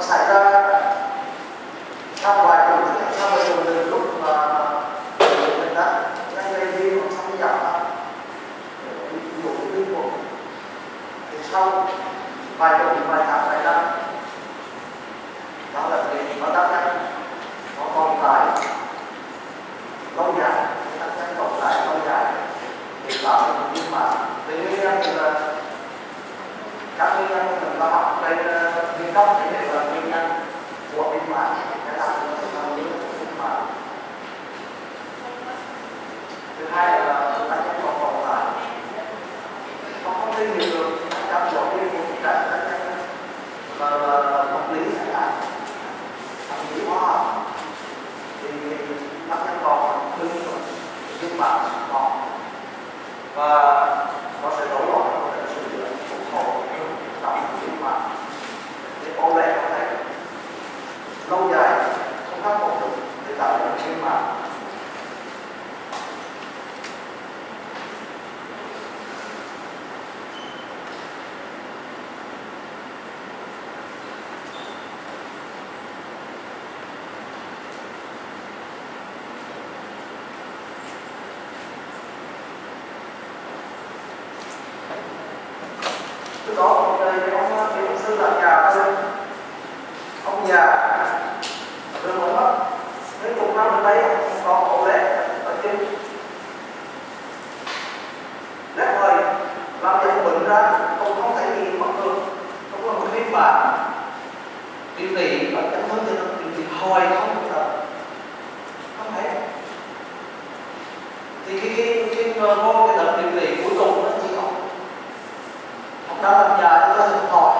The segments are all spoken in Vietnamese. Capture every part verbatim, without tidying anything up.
xảy ra sau vài tuần, sau vài tuần từ lúc mà mình đã ngay gây viêm hoặc xong giảm ví dụ như viêm một thì sau vài tuần, vài tháng, vài năm đó là việc nó tác nhân nó còn lại lâu dài, tác nhân còn lại lâu dài thì tạo thành một viêm mạc. Vì nguyên nhân thì là các nguyên nhân mình đã học trên viêm cấp thì là nguyên nhân của viêm mạc để làm cho nó thành viêm mạc. Thứ hai là tác nhân còn còn lại nó không thể hiểu được các chỗ viêm của các tác nhân là vật lý chẳng hạn, vật lý hóa học thì tác nhân còn đương viêm mạc còn và nó sẽ đổ lỗi nó sẽ sử dụng ủng hộ trong viêm mạc để ô lệ có thể lâu dài không khắc phục được để tạo ra viêm mạc. Lúc đó một đời thì ông thì ông sư là già thôi, ông già rồi một mất mấy chục năm gần đây ông có ổ lết ở chân lết hơi làm cho ông bệnh ra, ông không thể gì mất thường, không có một viêm mạc điều trị và chấn thương cho nó điều trị hồi không được rồi, không thể. Thì khi khi khi vô cái đợt điều trị cuối cùng nó chỉ học ông đã làm già cho tôi hỏi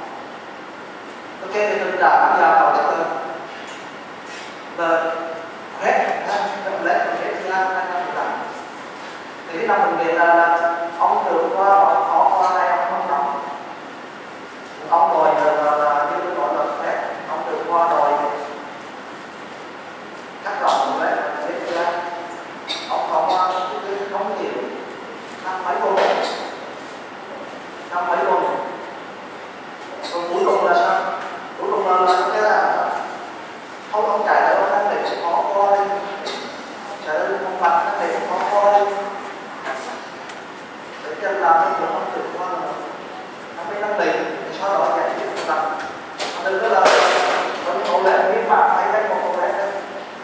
ok thì tình trạng làm già vào chắc là là hết năm lễ hết thứ hai hai năm là thì cái năm mình về là ông được qua họ qua đây ông không nóng ông đòi là là như tôi gọi là hết ông được qua đòi cắt lỏng lễ hết thứ hai ông không không chịu năm mấy luôn năm mấy luôn rồi cuối cùng là sao? Cuối cùng là, là cái là không ông chạy tới ông để khó coi chạy tới không mặt nó để khó coi để cho làm cái chuyện không được qua là nó mới năng định để sau đó giải quyết được tập đừng có là vẫn cổ lệ viêm mạc hay cái một cổ lệ đấy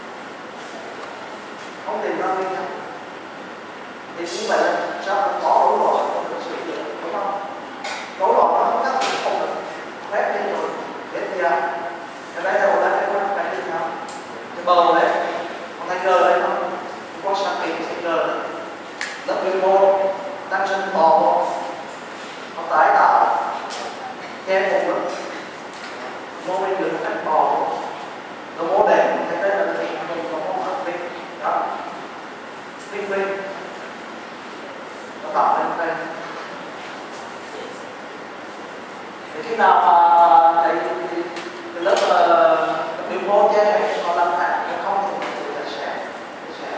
không tìm ra nguyên nhân thì như vậy là sao có đủ rồi không được sử dụng đúng không? Đổ lọt nó không cắt không được hết đi rồi hết ra cái đấy đâu là cái quan cái gì không cái bầu đấy con thay rơ đấy nó có sang kỳ sẽ rơ đấy lớp viên mô tăng sinh bò nó tái tạo che phục lực mô bên được một cách bò nó mô đẹp cái đấy là gì mình có mô hợp viên đó viên viên nó tạo lên đây. Thì khi nào mà cái, cái, cái lớp uh, biểu mô che này còn làm hại nó không thì nó sẽ sẽ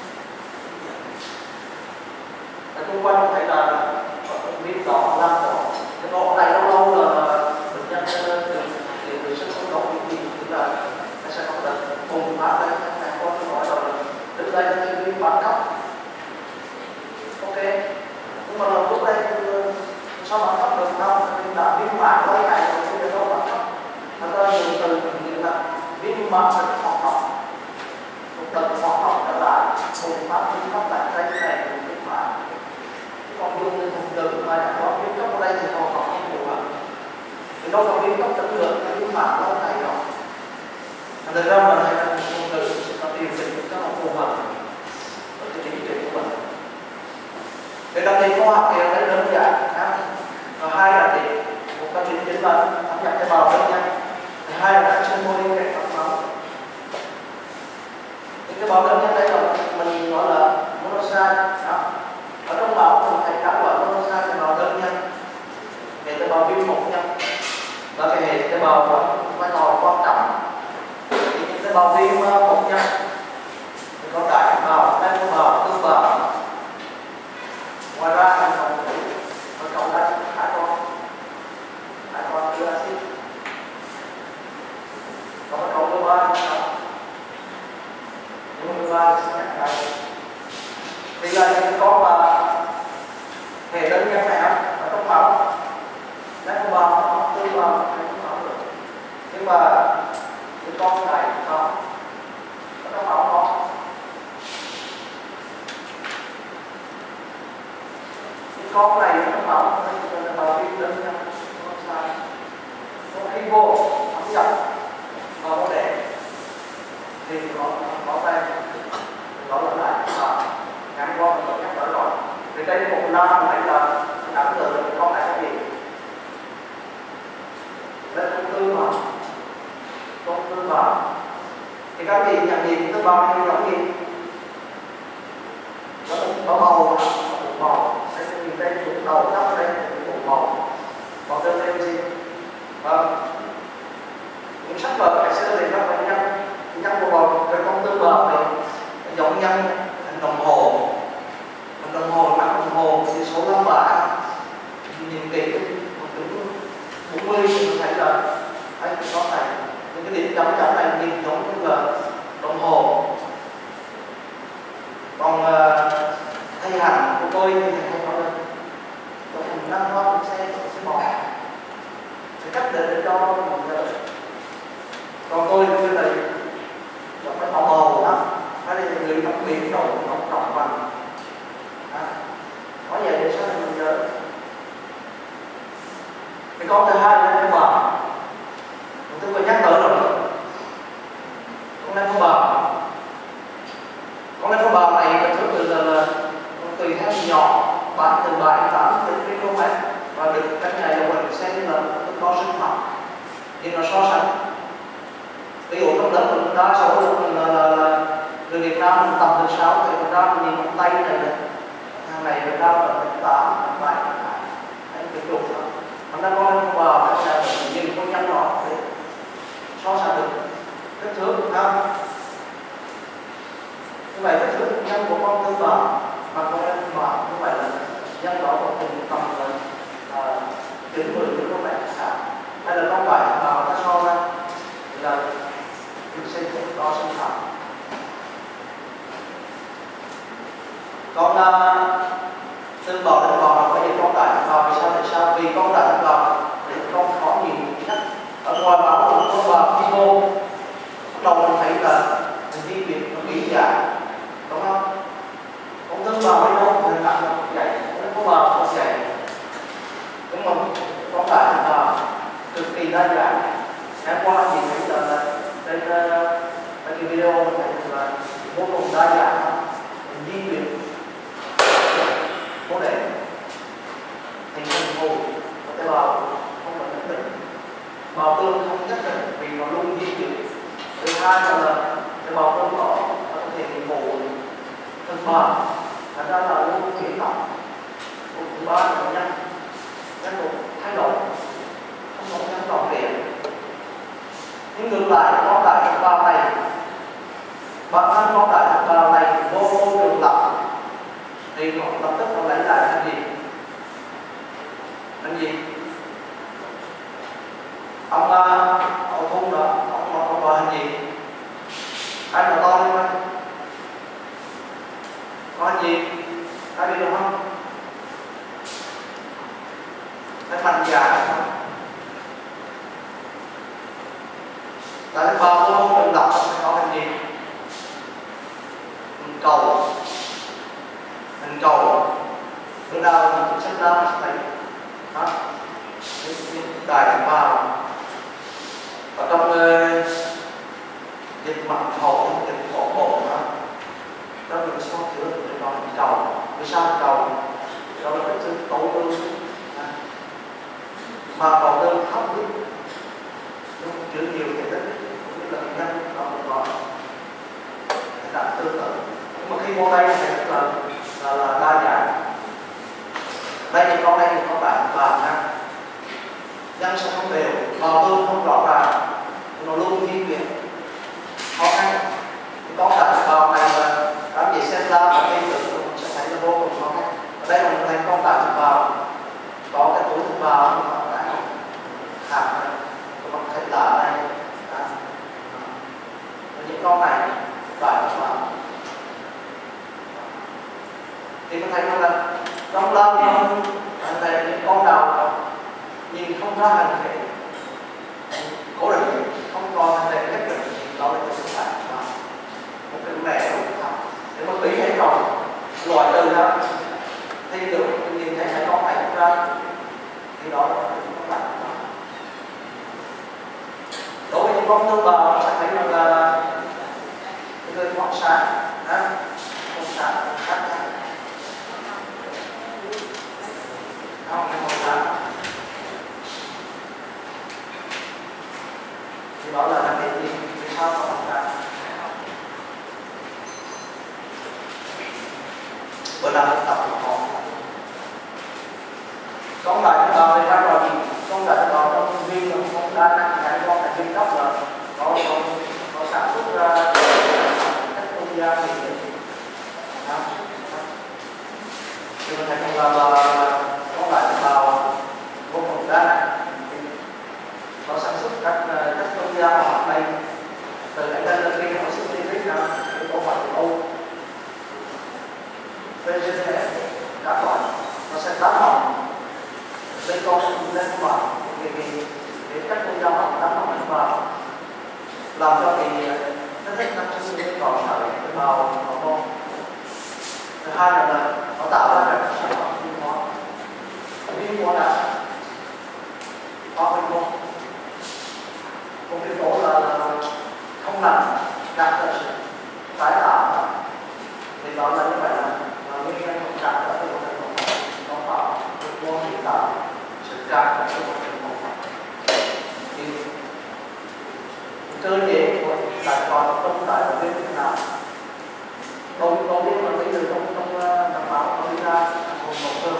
sẽ xung quanh thấy là viêm đỏ làm đỏ cái đỏ này lâu lâu là bệnh nhân thì người sức không đỏ bị gì tức là nó sẽ có đợt bùng phát đây các con nói rồi từ đây là viêm bản cấp ok nhưng mà lúc đây sao mà cấp được không? Thì là viêm mạc lâu ngày rồi bây giờ đâu mà cấp. Nó có nhiều từ như là viêm mạc là hoạt động, một đợt hoạt động trở lại, bùng phát viêm cấp lại đây này là viêm mạc. Còn dùng từ một từ mà đã có viêm cấp ở đây thì còn còn không nhiều lắm. Thì đâu có viêm cấp chất lượng là viêm mạc lâu ngày rồi. Thành ra mình hay là một từ nó điều chỉnh cho nó phù hợp với cái điều trị của mình. Để đặc biệt khoa học thì thấy đơn giản và hai là thì một cái chuyện chính là thẩm nhập tế bào bệnh nhân, hai là các sinh mô liên hệ mạch máu. Thì cái bảo bệnh nhân đây là mình gọi là monocyte đó. Ở trong máu mình thầy các loại monocyte tế bào đơn nhân, hệ tế bào viêm một nhân và cái hệ tế bào có vai trò quan trọng. Thì tế bào viêm một nhân thì có đại bào, đa bào, tương bào. Ngoài ra mình còn có cộng lại hai con hai con đưa axit ba nhưng thứ ba sẽ nhắc lại thì là những con mà hệ đơn nhân này ở trong máu nó không vào tư vào hay không vào được nhưng mà những con này không ở trong máu có những con này ở trong máu nó vào viêm đơn nhân không sai nó khi vô thấm nhập vào có đẻ thì nó có tay đó là lại và ngắn qua mình nhắc tới rồi thì đây một năm này là cảm tưởng được con này cái gì đây công tư mà công tư mà thì các vị nhận nhìn tư ba hay giống gì nó có màu một màu đây nhìn đây một đầu tóc đây một màu màu đơn đây gì vâng những sách vở ngày xưa thì nó phải nhân nhân một màu cái công tư bờ này giống nhân hình đồng hồ hình đồng hồ mặt đồng hồ thì số năm bả nhìn kỹ một chữ bốn mươi thì thấy là thấy có này những cái điểm chấm chấm này nhìn giống như là đồng hồ còn uh, thay hẳn của tôi thì thầy nói là có hình năm hoa xe xe màu sẽ cách để cho mình còn tôi thì như này là cái màu màu đó nó là người đặc biệt rồi nó trọng bằng có vậy để sao mình nhớ cái con thứ hai là cái bờ tôi vừa nhắc tới rồi con này có bờ con này có bờ này có thứ từ là, là tùy theo nhỏ bán từ bảy tám đến cái km và được các nhà đầu mình xem là nó có sinh học nhưng nó so sánh ví dụ trong đất mình đa số là, là, là người Việt Nam mình tầm từ sáu thì mình ra mình nhìn con tay này này hàng này mình ra là mình tám mình bảy đấy cái trục đó mình đã có lên bờ nó sẽ nhìn con nhân nó để so sánh được kích thước ha như vậy kích thước nhân của con tư bờ mà con lên bờ như vậy là nhân đó có cùng tầm là chín mươi đến con bảy sáng hay là con bảy mà ta so ra là mình sẽ không có sinh học còn uh, từ bò đến bò là bởi vì con đại bò vì sao tại sao vì con đại bò thì con có nhiều nhất ở ngoài máu của con bò khi vô bắt đầu mình thấy là mình di chuyển nó biến dạng đúng không con tư bò mới đâu mình làm nó dậy con bò không dậy đúng không con đại bò cực kỳ đa dạng ngày qua thì thấy là trên cái video mình thấy là vô cùng đa dạng mình di chuyển có để thành phần hồ có tế bào không phải nhất định bào tương không nhất định vì nó luôn di chuyển thứ hai là tế bào tương có có thể thành hồ thân bào thật ra là luôn chuyển động thứ ba là nhân nhân độ thay đổi không có nhân toàn diện nhưng ngược lại con đại thực bào này bản thân con đại thực bào này vô môi trường lạnh thì nó lập tức nó lấy lại thành gì thành gì ông ông thun đó ông ông ông gọi thành gì ai mà to lên có thành gì ai biết được không cái mạnh dài tại vào cái môn trường lập nó có thành gì hình cầu hình cầu bữa nào mình sẽ ra mình sẽ thấy đó đài thành vào ở trong uh, dịch mặt phổ dịch phổ bộ đó đó mình sẽ có chữa được cho hình cầu vì sao hình cầu đó là cái sự tổ tư mà cầu tư thấp nhất chữa nhiều thể tích cũng như là nhân ở một loại đạt tương tự nhưng mà khi vô đây thì rất là là, là đa dạng đây thì con đây thì có bạn và năng nhân sẽ không đều bào tương không rõ ràng nó luôn di chuyển khó khăn có cả bào này là đám gì xem ra và khi tự mình sẽ thấy là vô cùng khó khăn ở đây mình thấy con tại thực bào có cái túi thực bào nó hạt này các bạn thấy lá này bài của bạn. Thì có thấy là trong lao nhân anh thấy những con nào nhìn không ra hành thể cố định không còn hành thể hết được đó là cái sự bạn của bạn. Một cái mẹ của bạn để mà bí hay rồi loại từ ra thì được nhìn thấy hai con này không ra thì đó là cái bạn của bạn. Đối với những con thương bào sẽ thấy rằng là cái người phóng sáng phóng sáng khác nhau không cái phóng sáng thì đó là cái gì vì sao phóng sáng bữa nào mình tập một họ con lại uh, về vai trò gì con lại đó trong viên là con đa năng cái con phải viên gốc là nó nó nó sản xuất ra các không gian thì thì mình thấy rằng là con lại vào vô cùng đa năng nó sản xuất các các không gian ở đây từ cái lên khi nó xuất đi ra cái bộ phận ô về trên này các loại nó sẽ tác động lên con lên vào vì vì để các không gian học tác động lên vào làm cho thì nó thích năng sinh cái còn lại cái vào vào con. Thứ hai là nó tạo ra các sản phẩm viên hóa viên hóa là có viên hóa một cái tố là không làm đạt được sự tái tạo thì đó là như vậy là nguyên nhân không đạt được cái một cái nó tạo cái môn hiện tạo sự đạt được cái một cái một thì cơ chế của đại toàn trong tại là bên thế nào không có biết mà bây giờ trong trong đảm bảo có đi ra một một cơ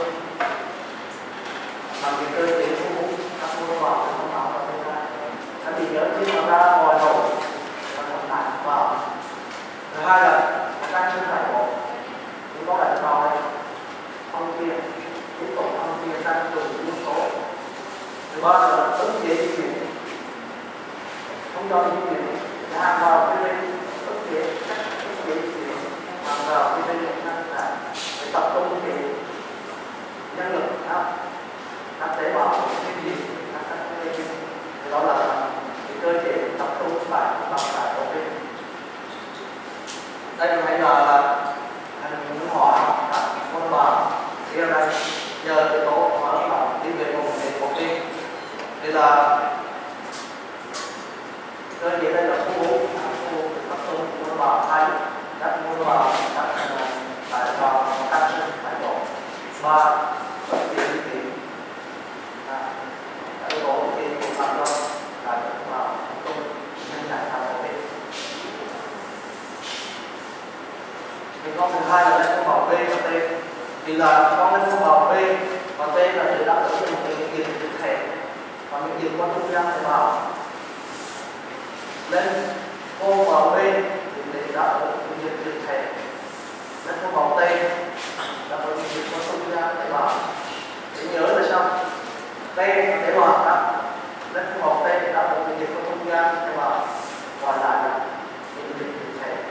mà cái cơ chế của muốn các môn hóa không bảo là bên ra anh thì nhớ khi mà ra ngoài rồi và còn lại vào. Thứ hai là các chân đại bộ chúng có đại vào đây phong kia tiếp tục phong kia tăng cường yếu tố. Thứ ba là ứng chế di chuyển không cho di chuyển ra vào cái bên ứng chế các ứng chế di chuyển bằng vào cái bên năng là để tập trung cái nhân lực các tế bào cái gì các cái bên đó là cái cơ chế tập trung lại bằng lại của bên đây là hay là hành hỏa các môn bào thì ở đây nhờ cái tố hóa là đi về vùng để một đi đây là cơ chế đây là khu khu tập trung môn bào hai các môn bào các tại bào các sinh tại bộ ba bất kỳ di chuyển cái bộ thì cũng làm cho là được vào trung nhân đại thảo của mình. Thì con thứ hai là lên con bào B và T thì là con lên con bào B và T là để đáp ứng một cái diện thực thể và những diện quan trung gian tế bào lên con bào B thì để đáp ứng một diện thực thể lên con bào T đáp ứng một diện quan trung gian tế bào để nhớ là sao T là tế bào đó lên con bào T đáp ứng một diện quan trung gian tế bào còn lại là những diện thực thể.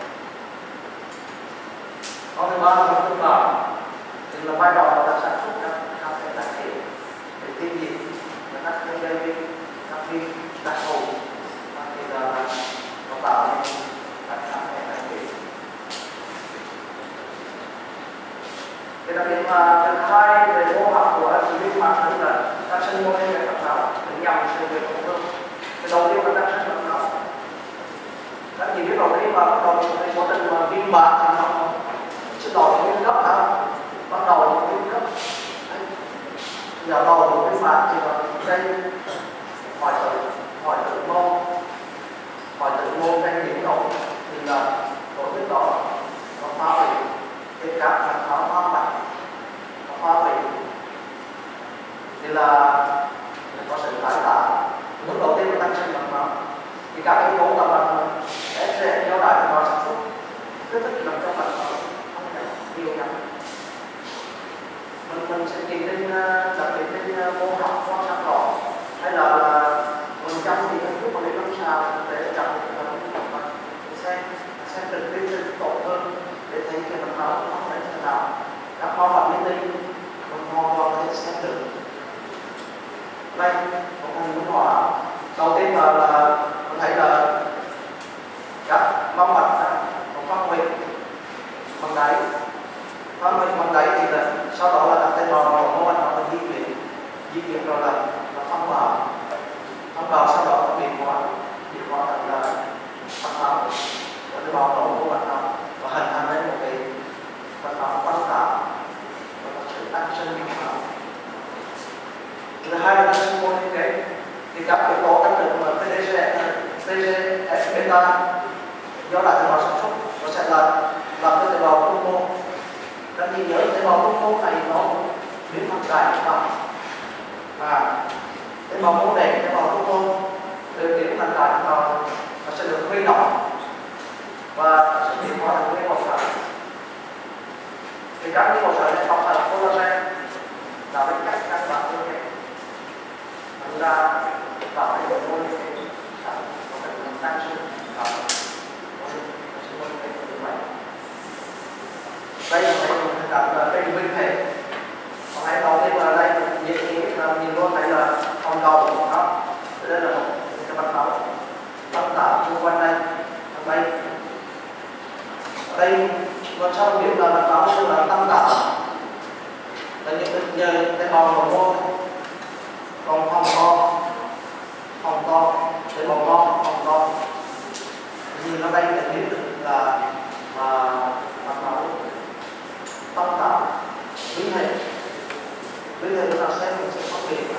Con thứ ba là con bào thì là vai trò là sản xuất các các cái đặc thể để tiêu diệt các cái gây viên các viên đặc thù thì là nó tạo nên các các cái đặc thể. Cái đặc điểm mà thứ hai về mô học của chỉ viên mạng tức là tăng sinh mô lên về tập nào để nhằm sự việc của thương. Cái đầu tiên là tăng sinh tập nào. Các chị biết rồi khi mà bắt đầu cái quá trình mà viêm bạc thì nó xin lỗi viêm cấp hả? Bắt đầu viêm cấp. Giờ đầu của viêm bạc thì là đây hỏi tự hỏi tự môn hỏi tự môn hay điểm độ thì là tổ chức đó nó phá hủy cái các là phá phá mạnh nó phá hủy thì là có sự tái tạo lúc đầu tiên là tăng sinh bằng nó thì các yếu tố là bằng ép rờ do đại vào sản xuất rất thích làm cho bạn không thể nhiều lắm mình mình sẽ nhìn lên đặc biệt lên mô học quan sát rõ hay là mình chăm thì những lúc mà đi lâm sàng để chậm thì mình xem xem trực tiếp là là mình thấy là các mong mạch nó phân hủy bằng đáy, phân hủy bằng đáy thì là sau đó là các tế bào của mô nó di chuyển, di chuyển rồi là nó phân vào, phân vào sau đó nó biến hóa, biến hóa thành là mạch máu, tế bào tổ của mạch máu và hình thành nên một cái mạch máu tăng tạo và một sự tăng sinh mạch máu. Thứ hai là tăng sinh mô liên kết thì các yếu tố tăng trưởng mà pê đê ép beta do đại tế bào sản xuất nó sẽ là làm cho tế bào trung mô. Các bạn nhớ tế bào trung mô này nó biến thành đại tế bào và tế bào mô đẻ, tế bào trung mô từ biến thành đại tế bào nó sẽ được huy động và sẽ biến hóa thành nguyên bột sắn. Thì các nguyên bột sắn này bọc thành collagen là bên cạnh các bạn như thế thành ra tạo thành một mô liên kết có thể làm tăng sinh tạo đây là một hình ảnh là trên nguyên thể. Còn hãy đầu tiên là đây dễ nghĩ là nhìn luôn thấy là hồng cầu đó. Đây là một cái mạch máu tăng tạo xung quanh đây. Ở đây ở đây còn sau biết là mạch máu như là tăng tạo là những nhờ tế bào hồng môn, còn hồng to hồng to tế bào to hồng to nhìn ở đây là biết được là mà mạch máu tăng tạo biến hệ biến hệ chúng ta xem mình sẽ phân biệt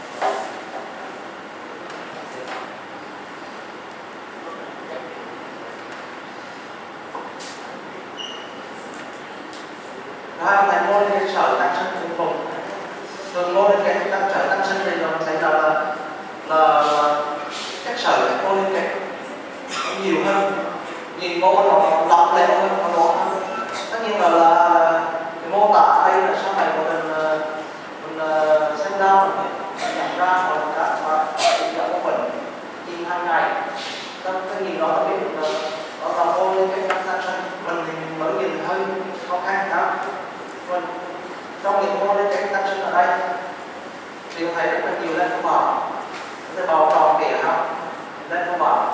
hai thành mô liên kết sợi tăng sinh cùng cùng thường mô liên kết tăng sợi tăng sinh thì nó sẽ là là các sợi mô liên kết nhiều hơn, nhìn mô nó đọc lên hơn, nó rõ hơn. Tất nhiên là là mô tả đây là sau này của mình mình xem ra mình nhận ra hoặc là các bạn nhận của mình nhìn hàng ngày trong cái nhìn đó là biết được đó là mô liên kết tăng sinh. Mình thì mới nhìn hơi khó khăn đó. Mình trong những mô liên kết tăng sinh ở đây thì thấy rất là nhiều lên của bào, cái bào tròn kìa không lên của bào.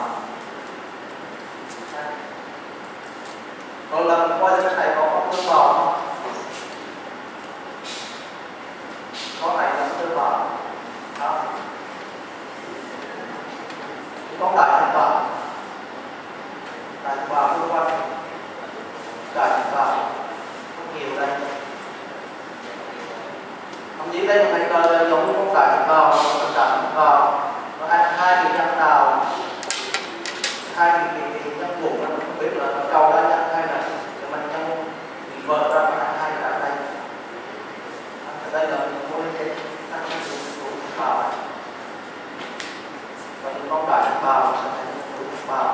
Rồi lần qua cái này có có tương bào không? Có này là tương bào đó. Có đại thành bào, đại thành bào tương quan, đại thành bào rất nhiều đây. Thậm chí đây mình thấy là giống con đại thành bào, con đại thành bào nó ăn hai cái nhân nào, hai cái cái nhân vùng nó không biết là nó cầu ra nhân hay là mình nhân bị vỡ ra là hai cái ở đây. Ở đây là một mô liên kết tăng sinh của của bào này. Và những con đại thành bào sẽ thành của bào.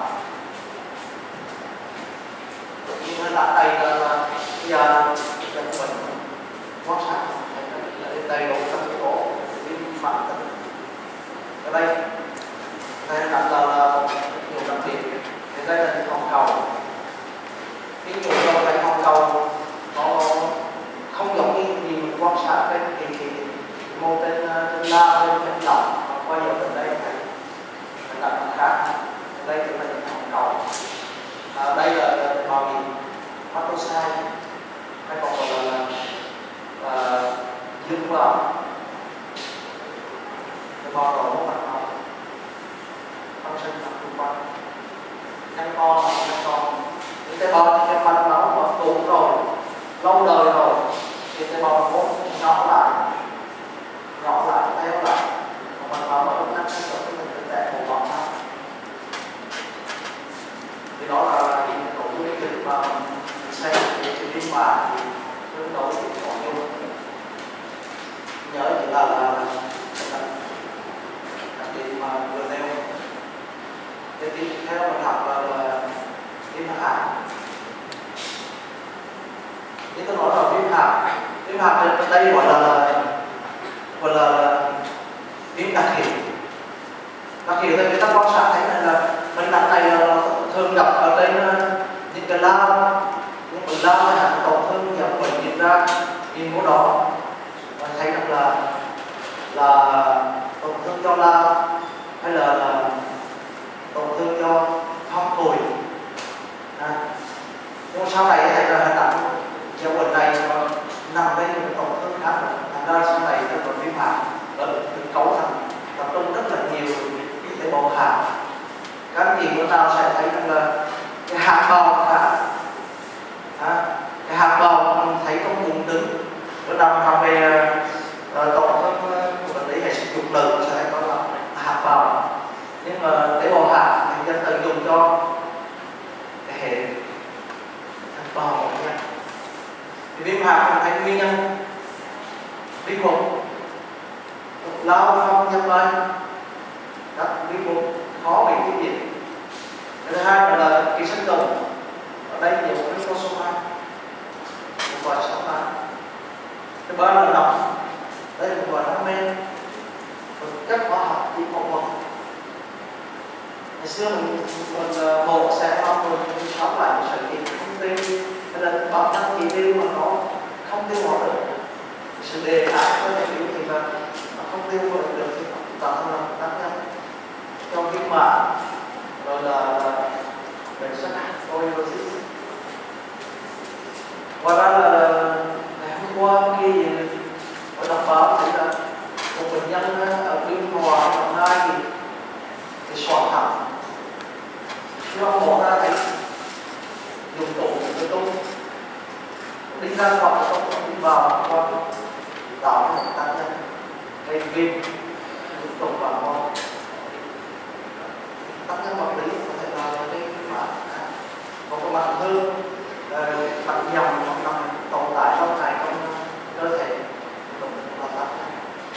Nhưng mà đặt đây là bây giờ mình quan sát đầy đủ các yếu tố để phản tính. Ở đây đây là là nhiều đặc biệt. Thì đây là những hồng cầu. Cái nhiều cầu này hồng cầu nó không giống như gì mình quan sát trên thì thì mô tên trên la trên trên lỏng quay ở bên đây phải phải đặt một khác. Đây thì là những hồng cầu. À, đây là màu gì hepatocyte hay còn gọi là là dương vào cái bò đỏ của mặt máu tăng sinh mặt trung quanh nhanh con nhanh con những cái bò cái mặt máu mà tụ rồi lâu đời rồi thì cái bò nó nhỏ lại nhỏ lại theo lại mặt máu nó cũng tăng sinh rồi cái mình để một bọt máu thì đó là những tổ chức cái việc mà mình xem cái cái biên bản thì tương đối có nhiều nhớ chỉ là là đặc biệt mà vừa nêu cái tiếp theo mình học là là viêm hạt. Như tôi nói là viêm hạt, viêm hạt ở đây gọi là gọi là viêm đặc hiệu. Đặc hiệu thì người ta quan sát thấy là bệnh nặng này là thường gặp ở trên những cái lao, những bệnh lao hay là tổn thương giảm bệnh diễn ra vì mô đó. Và thấy rằng là là tổn thương do lao hay là, là các anh chị bữa nào sẽ thấy rằng là cái hạt bào cả à, cái hạt bào mình thấy trong bụng trứng. Bữa nào học về tổ chức vật lý hệ sinh dục nữ sẽ thấy có là hạt bào, nhưng mà tế bào hạt thì dân tận dụng cho cái hệ hạt bào của nhân. Thì viêm hạt mình thấy nguyên nhân vi khuẩn lao phong nhân lai, các vi khuẩn khó bị tiêu diệt. Thứ hai là ký sinh trùng, ở đây nhiều cái số hai một vài số hai. Thứ ba là nóng, đây là một loại đam mê thực chất hóa học chỉ một một. Ngày xưa mình mình một xe không mình sống lại một sự kiện thông tin hay là bản thân chỉ tiêu mà nó không tiêu hóa được, sự đề kháng với cái kiểu thì là nó không tiêu hóa được thì tạo thành là tác nhân trong viêm mạc, rồi là bệnh sắt osteoporosis. Ngoài ra là ngày hôm qua khi ở đọc báo thấy là một bệnh nhân ở Biên Hòa Đồng Nai thì thì soạn thẳng khi mà bỏ ra thấy dùng tủ cái tung đi ra khỏi trong đi vào qua tạo thành tác nhân gây viêm dùng tủ vào con tác nhân vật lý có thể là cái mà có cái mặt hư mặt nhầm hoặc nằm tồn tại lâu ngày trong cơ thể là tác nhân.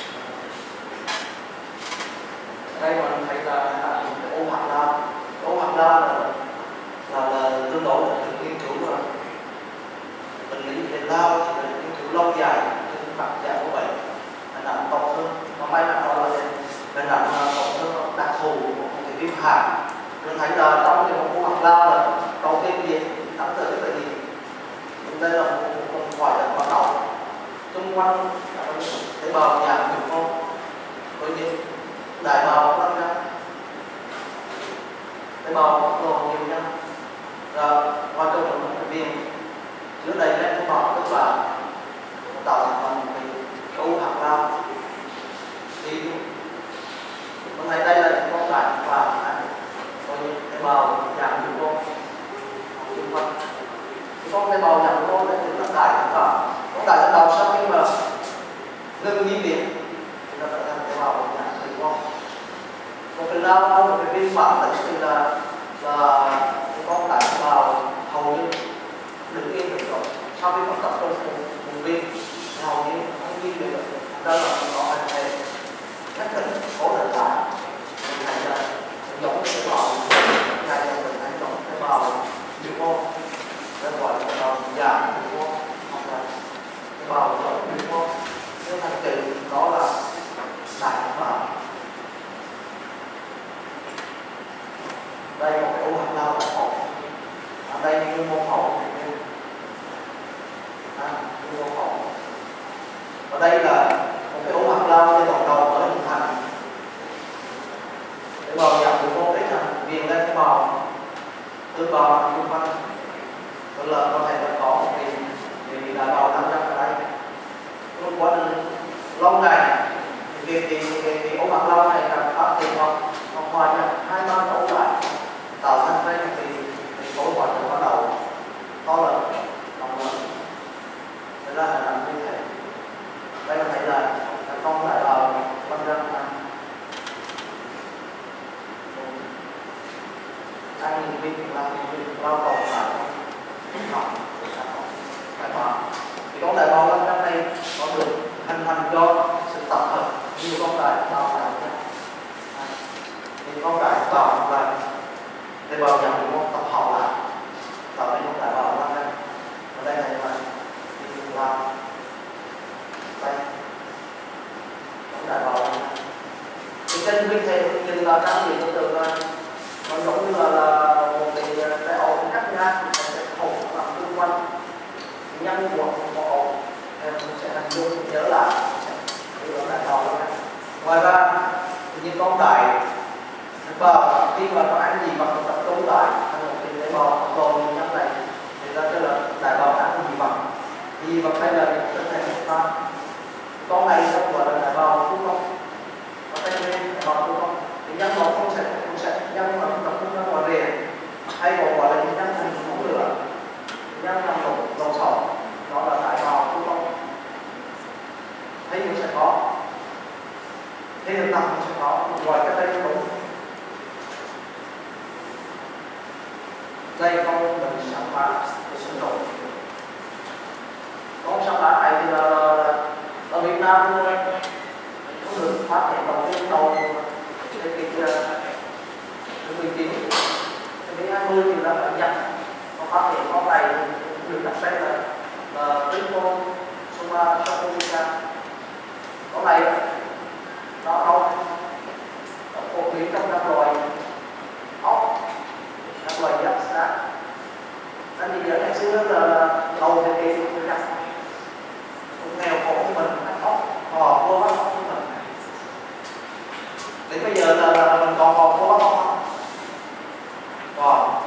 Đây mà mình thấy là cái ô hạt lao, ô hạt lao là là, là tương đối là được nghiên cứu rồi. Bệnh lý về lao thì là nghiên cứu lâu dài trên mặt dạng của bệnh là nặng tổn thương, nó may là nó là là nặng tổn thương đặc thù của một cái viêm hạt. Mình thấy là trong cái ô hạt lao là đầu tiên gì ấn tượng cái gì? Đây là một một loại là hoạt động xung quanh tế bào nhạc nhiều không với những đại bào lăn ra tế bào còn nhiều nhân rồi qua trong một thành viên dưới đây lên tế bào tức là tạo thành một cái u hạt lao. Thì mình thấy đây là những con đại và có những tế bào nhạc nhiều không xung quanh con tế bào nhạc con đây thì là đại thực phẩm. Con đại thực phẩm sau khi mà ngừng di chuyển thì nó trở thành tế bào nhạc nhiều không. Một cái lao không, một cái viêm bản tại vì là là cái con đại thực bào hầu như đứng yên được rồi. Sau khi nó tập trung một vùng viêm thì hầu như không di chuyển được. Đó là nó có thể nhất định cố định lại. Mình thấy là giống cái tế bào này là mình thấy giống tế bào nhiều không. Nó gọi là tế bào giảm nhiều không, hoặc là tế bào giống nhiều không. Nên thành tựu đó là đại thực bào. Đây một cái u hạt lao đại phổi, ở đây như mô phổi, à, như mô phổi. Ở đây là một cái u hạt lao trên toàn đầu ở hình thành tế bào giảm của mô tích thành viền lên tế bào tương bào xung quanh. Đó là có thể là có một cái cái đại bào nằm trong ở đây. Trong quá trình lâu ngày thì cái cái cái ổ mặt lâu này là phát triển hoặc hoặc hòa nhập hai ba ổ lại tạo thành đây một cái cái khối hoạt động bắt đầu to lớn rộng lớn. Đây là hình ảnh như thế. Đây có thể là là con đại bào văn răng ăn ăn những viên làm những viên lao tồn tại học đại bào. Thì con đại bào văn răng này có được hình thành do sự tập hợp nhiều con đại bào lại thì con đại bào là tế bào nhằm một tập hợp lại tạo nên một đại bào văn răng. Ở đây này là đi vào đây con đại bào văn răng. Thì trên viên thể nhìn là trang diện tôi tưởng là nó giống như là, là một cái cái ổ cắt ra một cái hộp làm xung quanh nhân của một ổ mình sẽ hình dung nhớ lại thì đó là đầu đó. Ngoài ra thì như con đại bào khi mà nó ăn gì bằng tập trung lại thành một cái tế bào tồn trong này thì ra cho là đại bào ăn gì bằng gì bằng đây là trở thành một con con này nó gọi là đại bào phú không, và đây là đại bào phú không thì nhân nó không sẽ không sẽ nhân mà tập trung đây không mình sản phẩm để sử dụng. Con sản phẩm này thì là ở Việt Nam cũng được phát hiện đầu tiên đầu thế kỷ thứ mười chín, thế kỷ hai mươi thì là ở Nhật có phát hiện con này được đặt tên là là Trypanosoma japonica. Con này nó nó phổ biến trong các loài ốc, các loài giáp sát. Anh chị nhớ ngày xưa là đầu thế kỷ thứ mười lăm cũng nghèo khổ của mình ăn ốc, hò cua bắt ốc của mình. Đến bây giờ là, là mình còn hò cua bắt ốc không? Còn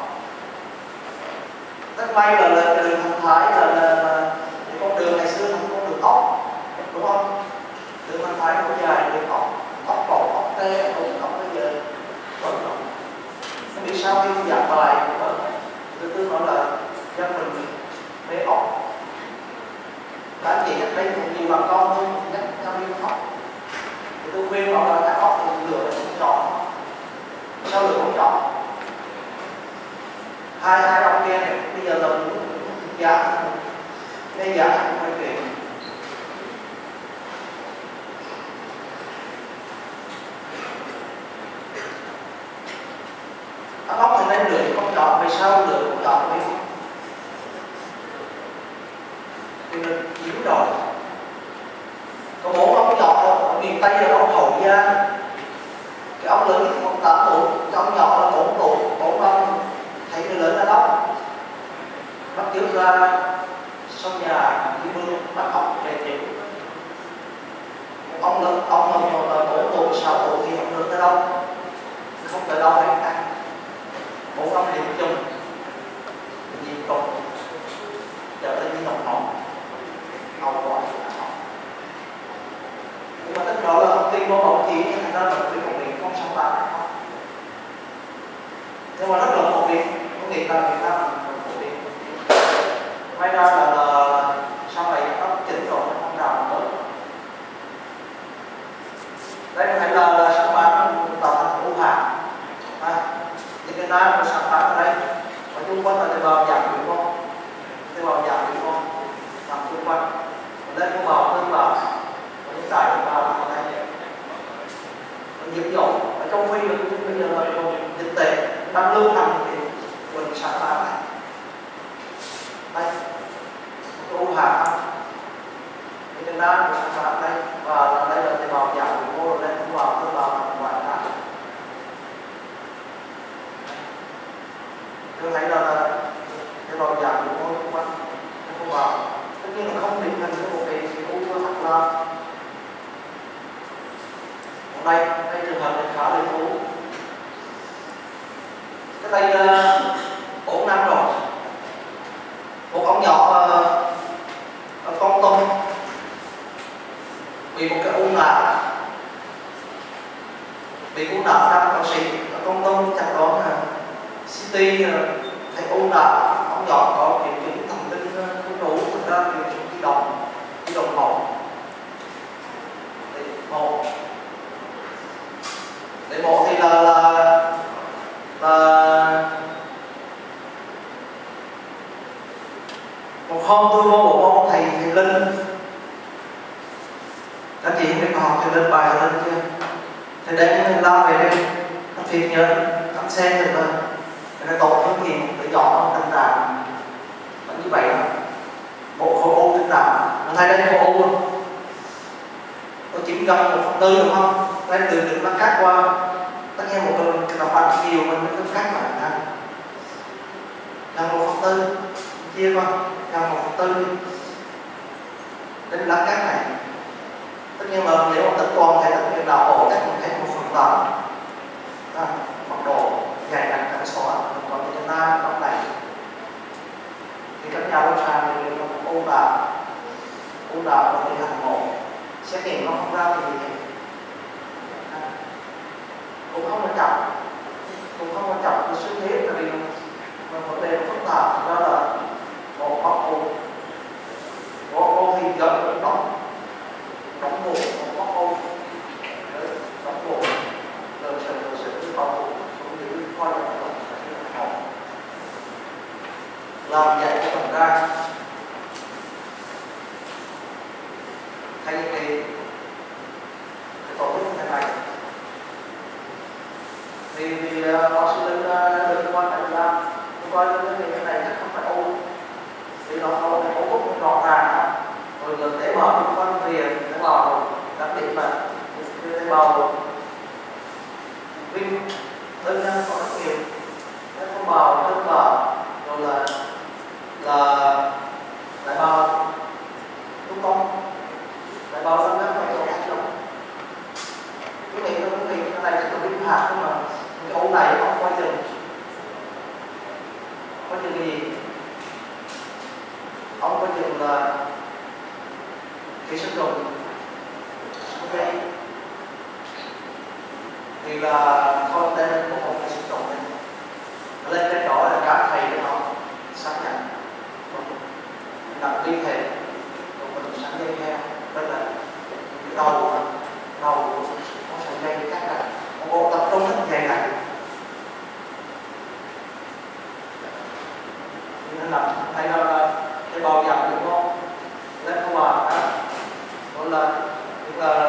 rất may là, là đường Hồng Thái là, là, là cái con đường ngày xưa không có đường ốc, đúng không? Đường Hồng Thái cũng dài đường ốc, ốc cổ, ốc tê, ốc ốc bây giờ vẫn còn. Không biết sao khi giảng bài của tôi tôi nói là dân mình mê ốc. Các anh chị nhắc đây cũng nhiều bà con thôi, nhắc cho yêu ốc. Thì tôi khuyên họ là các ốc thì lựa không chọn. Sao lựa không chọn? Hai hai ông kia này bây giờ là giá cái giá không phải kể. Các ốc thì nên lựa không chọn, vì sao lựa không chọn? Vì thì mình chiếm rồi. Có bốn ông nhỏ ở miền Tây là ông Hậu Giang, cái ông lớn ông tám tuổi, cái ông nhỏ là bốn tuổi, bốn ông thấy người lớn là đó bắt chước ra sông nhà đi mưa bắt ốc để chịu. Ông lớn ông là bốn tuổi sáu tuổi thì ông lớn tới đâu không tới đâu phải ăn. Bốn ông điểm chung nhìn cùng trở thành như nồng hồng hậu quả. Nhưng mà tất đó là thông tin của báo chí thành ra là cái phổ biến không sáng tạo hay không. Nhưng mà rất là phổ biến, có nghĩa là Việt Nam là phổ biến. May ra là, là sau này nó chỉnh rồi nó không nào mới. Đây phải là, là sản phẩm tạo thành u hạt. À, thì cái Nam là sản phẩm ở đây và chung quanh là tế bào giảm biểu con, tế bào giảm biểu con nằm chung quanh. Đây có bào tương bào những đại vào ở đây nhiễm dầu ở trong phi là bây giờ là dịch tệ đang lưu hành thì mình sản phẩm này đây u hạt thì Việt Nam của sản phẩm đây và đây là tế bào giảm của cô đây cũng vào tế bào nằm ngoài ra. Tôi thấy là tế bào giảm của cô xung quanh không vào, tất nhiên là không định hình cái một cái u hạt là đây, đây trường hợp này khá là thú. Cái đây bốn năm rồi. Một ông nhỏ ở con tôm bị một cái u nạp, bị u nạp đang còn xịt ở con tôm chặt đó là xê tê thành u nạp. Ông nhỏ có triệu chứng thần kinh không đủ, thành ra triệu chứng đi đồng, đi đồng màu. Một để bộ thì là là, là một hôm tôi vô bộ môn thầy thầy Linh, các chị biết học thầy Linh bài lên chưa? Thầy đem la về đây, anh Việt nhớ anh xem được rồi, cái tổ hướng nghiệm để dọn tình trạng vẫn như vậy đó. Bộ khối u tình trạng, anh thấy đây khối u luôn, có chín gần một phần tư đúng không? Đây từ từ nó cắt qua, tất nhiên một cái, cái tầm bạch nhiều mình mới cắt lại ha. Gần một phần tư, chia qua, gần một phần tư đến lá cắt này. Tất nhiên mà nếu mà tính toàn thì tất nhiên đào bộ chắc mình thấy một phần tám. À, mặc đồ dài đặc cảnh xóa, mình còn cái na trong này. Thì các nhà lâm sàng thì nó u đạp, u đạp là cái hành mổ. Xét nghiệm nó không ra thì à, cũng không quan trọng, cũng không quan trọng cái xuất huyết, tại vì vấn đề nó phức tạp. Đó là một bóc u, một u thì gần đóng đóng bụng, một bóc u đóng bụng rồi sẽ rồi sẽ cứ bóc u cũng như khoa là hồng. làm dạy cho phần ra thay vì cái tổ chức như thế này. Vì vì bác sĩ Linh được quan này làm coi như cái này chắc không phải ôn vì nó nó ôn bút rõ ràng rồi gần tế bào những con viền tế bào đặc định là tế bào vinh đơn nhân có rất nhiều tế bào đơn bào rồi là là đại bào trung công đại bào răng răng này có giống cái này cái này cái này rất là linh hoạt nhưng mà cái ống này nó không quay chừng quay chừng gì ông quay chừng là cái sinh trùng ok thì là con tên của một cái sinh trùng này lên trên đó là các thầy để họ xác nhận đặt liên hệ của mình sẵn dây heo rất là cái đầu đầu nó sẵn dây chắc là bộ tập trung hết dây này nên là hay là cái bao dặm đúng không lên không vào đó đó là tức là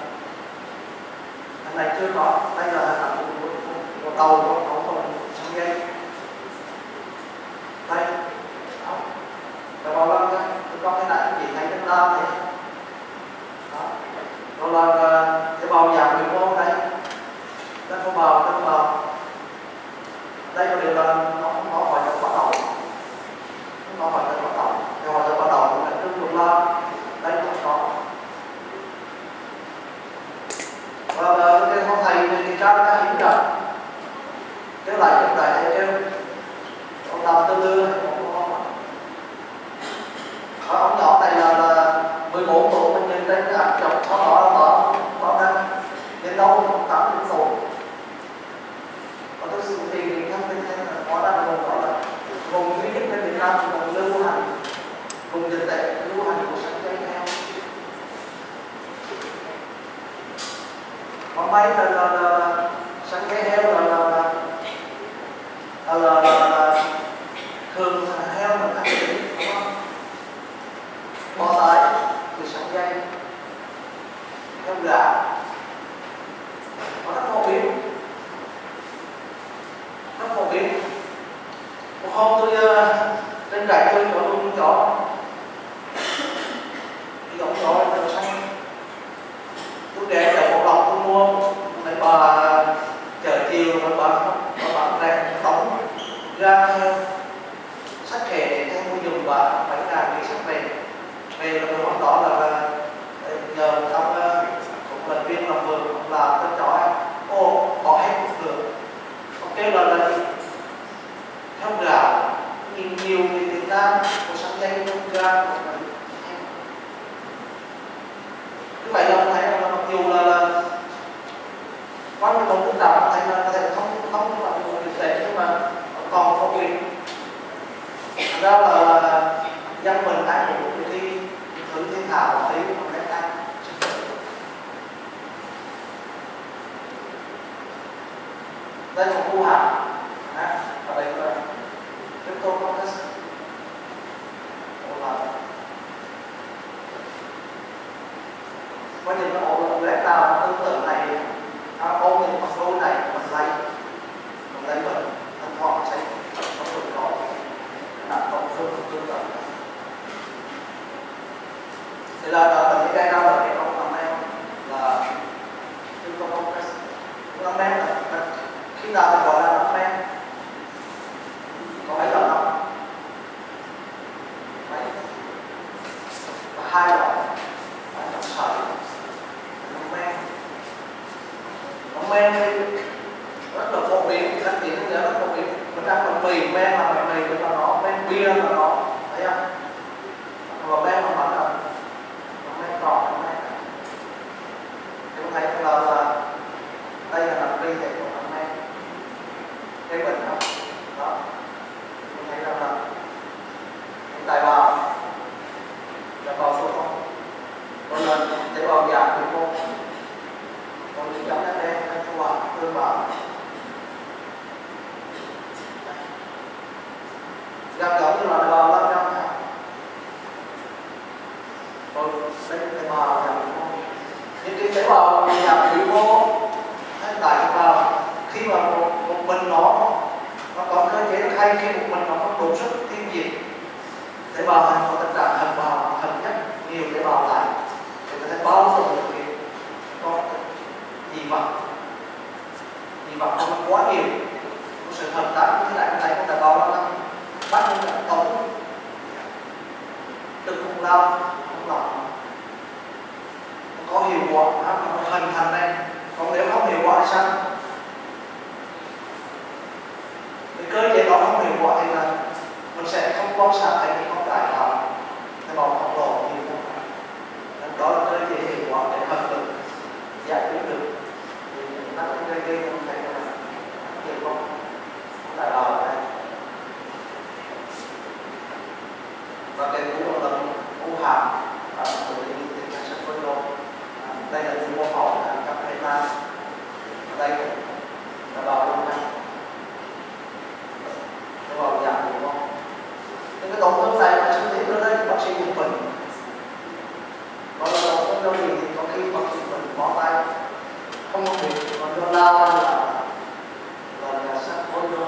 anh này chưa có đây là hình ảnh của, của, của tàu của của phần sẵn dây đây đó rồi bao lần có cái này chỉ thấy trên đam này đó rồi là cái bao dặm đúng không đây nó không vào nó không vào đây có điều là nó không có hỏi cho bắt đầu nó hỏi cho bắt đầu thì hỏi cho bắt đầu cũng là tương đương la đây không có và cái họ thầy thì ra cái hiểm trận kéo lại kéo lại để kêu ông làm tư tư và ông nhỏ này là, là mười bốn tuổi mình nhìn trên cái ảnh chụp có đó là có đang đến đâu không tám đến tuổi và tôi xin tìm thì thông tin xem là có đang là vùng đó là vùng duy nhất trên Việt Nam vùng lưu hành vùng dịch tễ lưu hành của sẵn dây heo có mấy là là là sẵn dây heo là là là là là thường heo mình ăn gì đúng không bò tái từ sẵn dây heo gà nó rất phổ biến rất phổ biến một hôm tôi trên trại tôi có luôn chó thì giống chó là xanh tôi ghé ở một lòng tôi mua mấy bà chở chiều rồi bà bà bạn rèn tống ra sách kệ để theo mua dùng và bánh gà bị sách về về là hôm đó là nhờ ông cũng là viên làm vườn cũng làm cho chó em ô bỏ hết một đường ông kêu là là theo gạo nhìn nhiều thì Việt Nam một sáng dây không ra như vậy là thấy là mặc dù là, là quan trọng phức tạp thấy là có thể không không phải là thực tế nhưng mà còn phổ biến thành ra là dân mình ai cũng đi thử thiên thảo một tí một cái tay đây là một khu hạt ở đây là chúng tôi có cái quá trình nó ổn định lẽ nào tương tự này ôm những mặt đôi này mình lấy mình lấy mình thân thọ sẽ có được đó là cộng phương tương tự thì là ở cái đây đâu là cái công làm em là chúng tôi không cái làm em là khi nào mình gọi là làm em có mấy lần không mấy và hai loại là trong sợi làm em làm em rất là phổ biến các tiếng rất là phổ biến mình ăn bánh mì men là bánh mì là nó men bia là nó thấy không và men là bánh là men tròn men chúng thấy là, là đây là làm liên hệ của bánh men cái bệnh đó đó chúng thấy rằng là tài bào là bào số không còn là tế bào giảm thì không còn những giống đen đen không vào tương bào gần giống như là thay khi một mình nó không đủ sức tiêu diệt tế bào thành có tình trạng hợp bào hợp nhất nhiều tế bào lại thì có thể bao trùm được cái có dị vật dị vật không quá nhiều có sự hợp tác như thế này cái này của tế bào nó đang bắt những cái tống đừng không lao không lòng có hiệu quả nó hình thành lên, còn nếu không hiệu quả thì sao? Cái cơ chế đó không hiệu quả thì là mình sẽ không quan sát thấy cái con đại nào cái bào khổng lồ nhiều hơn. Đó là cơ chế hiệu quả để hợp lực giải quyết được thì nó cũng gây gây không thấy là hiệu quả đại bào ở đây. Và cái u là u hàm và của những cái sản phẩm đó. Đây là những mô phỏng là các hệ tan ở đây là bào luôn này nó vào giảm đúng không? Những cái tổn thương này mà chúng thấy ở đây bác sĩ dùng mình có là tổn thương đâu thì có khi bác sĩ mình bỏ tay không có bị còn do lao ra là là là sát khối luôn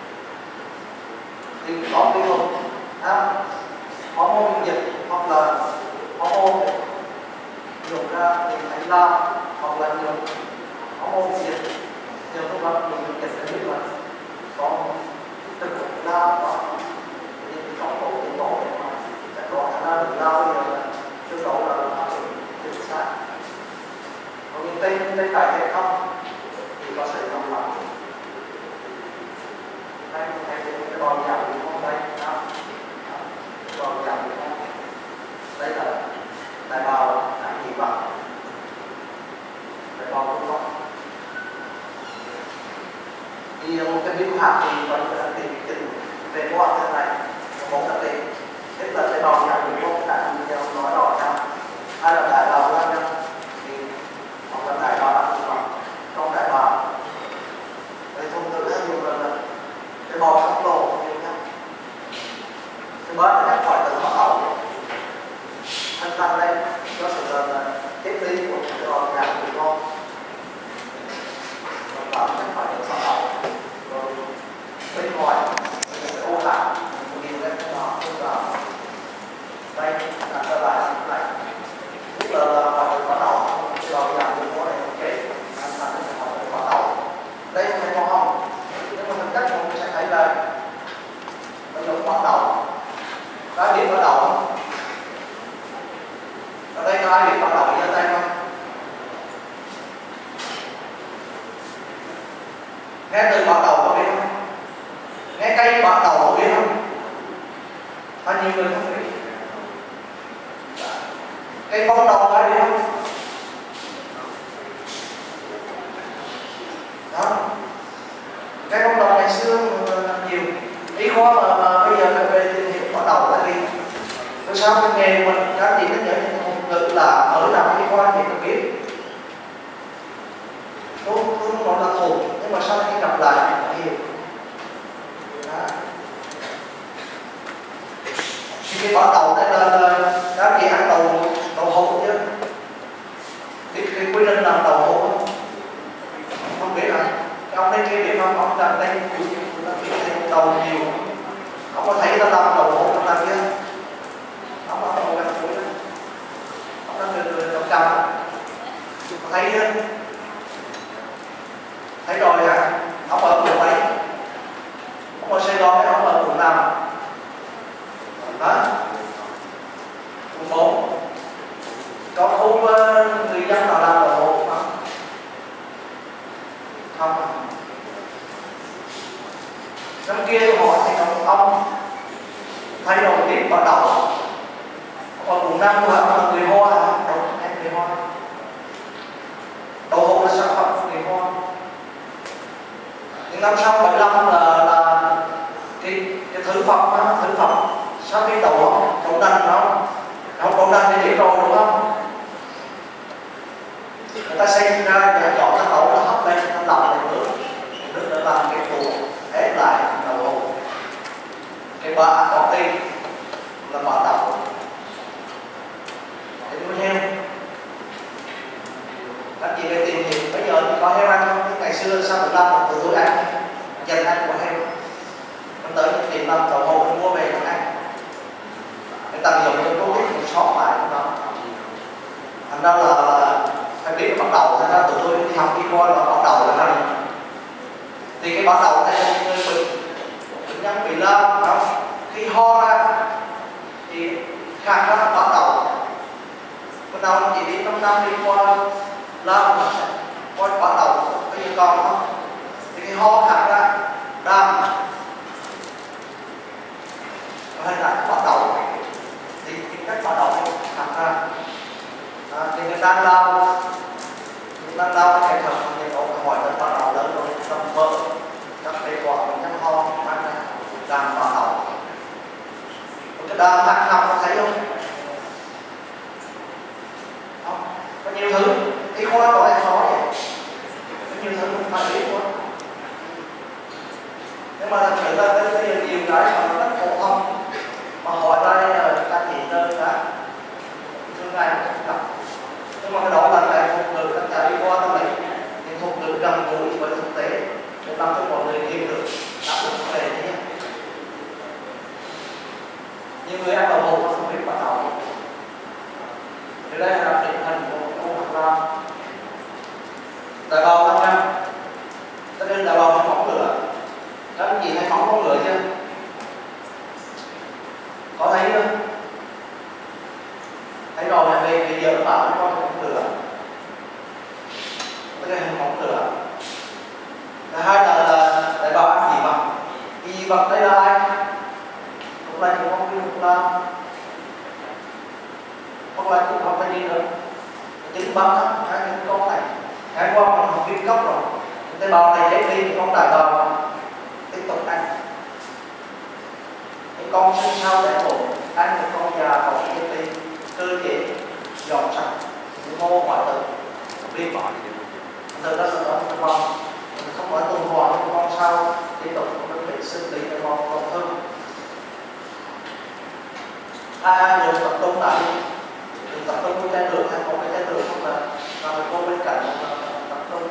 thì có cái hồn ha hormone miễn dịch hoặc là hormone dùng ra thì phải lao hoặc là dùng hormone miễn dịch nhiều lúc đó dùng miễn dịch để biết là có thực thực lao và những cái trọng tổ tiến bộ để mà sẽ có khả năng được lao thì là tương đối là là chính xác. Còn những tay tay phải hay không thì có thể nằm lại đây hay cái bò giảm thì không đây đó bò giảm thì không đây là đại bào đã nhị vật đại bào cũng không thì một cái biểu hạt thì vẫn là tìm trình về mô hình thế này một đặc điểm tức là đại bào giảm thì không đã như nói rõ ra hay là đại bào ra nhân thì hoặc là đại bào đã nhị vật trong đại bào thì thông thường rất nhiều lần là đại bào khổng lồ nhiều nhất thì mới nó khỏi từ bắt đầu hình thành lên có sự là tiếp lý của cái bào giảm thì không và chắc phải được bắt đầu rồi bên ngoài cái ô hàm nhìn lên nó không là đây là trở lại này tức là là phải được bắt đầu cái bào giảm thì có này ok hình thành cái phải được bắt đầu đây không phải màu hồng nhưng mà thực chất mình sẽ thấy là nó giống bắt đầu cái điểm bắt đầu ở đây có ai biết bắt đầu giơ tay không? Nghe từ bắt đầu có biết không? Nghe cây bắt đầu có biết không? Bao nhiêu người không biết? Cây bông đầu có biết không? Đó. Cây bông đầu ngày xưa nhiều y khoa mà, mà bây giờ về tìm hiểu bắt đầu là gì? Rồi sao cái nghề mình các chị nó nhớ ngữ là ở nào y khoa thì không biết tôi tôi nói là thù nhưng mà sau khi gặp lại thì phải hiểu thì cái bắt đầu đây là, là các chị ăn đầu đầu hộp chứ cái, cái quy trình làm đầu hộp không không biết là ông đây kia biết không ông làm đây nó biết thêm đầu nhiều ông có thấy nó làm đầu hộp nó làm kia ông có không gặp cuối đó nó người người trong cầm thấy thấy rồi hả ông ở quận mấy ông ở Sài Gòn hay ông ở quận nào hả quận bốn có khu người dân nào làm ở hộ không không năm kia hỏi thì ông ông thay đổi tiếp bắt đầu còn quận năm là người Hoa em người Hoa đầu hộ là sản phẩm của người Hoa những năm sau bảy mươi lăm là là cái cái thứ phẩm á thứ phẩm sau khi đậu đậu nành nó đậu đậu nành thì biết rồi đúng không người ta xây ra giả chọn cái đậu nó hấp lên nó lọc lại nước nước nó làm cái tù ép lại đầu hộ cái bã đầu tiên là bã đậu để nuôi heo các chị phải tìm hiểu bây giờ có heo ăn không? Ngày xưa sau mười lăm từ tôi ăn dành ăn của heo mình tới thành ra là, là phải biết bắt đầu. Thành ra tụi tôi đi học đi coi là bắt đầu là này thì cái bắt đầu này người bệnh bệnh nhân bị lao đó, khi ho ra thì khang ra bắt đầu bắt đầu chỉ đi trong năm đi qua lao coi bắt đầu cái gì còn không thì cái ho khang ra đam hay là bắt đầu thì cái cách bắt đầu khang ra à, thì người ta lao người ta lao cái hệ thống nhiệt độ hỏi là bắt đầu lớn rồi tâm vỡ các cái quả bệnh nhân ho mang ra làm bắt đầu cái đam nặng không có thấy không? Không, có nhiều thứ cái khoa có ai khó vậy, có nhiều thứ không phải biết quá. Nhưng mà thật sự là cái bây giờ nhiều cái mà nó rất phổ thông mà hỏi ra đây là ta chỉ đơn cả thương này không gặp. Nhưng mà cái đó là cái thuật ngữ tất cả đi qua tâm lý thì thuật ngữ gần gũi với thực tế để làm cho mọi người hiểu được áp lực về thế nhé. Nhiều người ăn đầu hộp không biết bắt đầu. Thì đây là định hình của ông Hạc Lam. Đại bào năm năm, cho nên đại bào móng lửa. Các anh chị thấy móng con lửa chưa? Có thấy chưa? Thấy rồi là về bây giờ bảo con móng lửa. Đây là móng lửa. Thứ hai là, là đại bào ăn dị vật. Dị vật đây là ai? Cũng là những con virus Lam. Hoặc là cũng không phải gì nữa. Chính băng á, hai những con này. Ngày qua mình học viêm cấp rồi. Tế bào này chết đi thì con đại bào tiếp tục ăn. Cái con sinh sau để bụng ăn một con già còn chết đi. Cơ chế dọn sạch, mô hoại tử, viêm bọ. Từ đó là đó là con. Mình không phải tuần hoàn những con sau tiếp tục nó bị xử lý cái con còn hơn. Hai người tập trung lại đừng tập trung với trái đường hay không cái trái đường không là là mình cô bên cạnh là tập trung.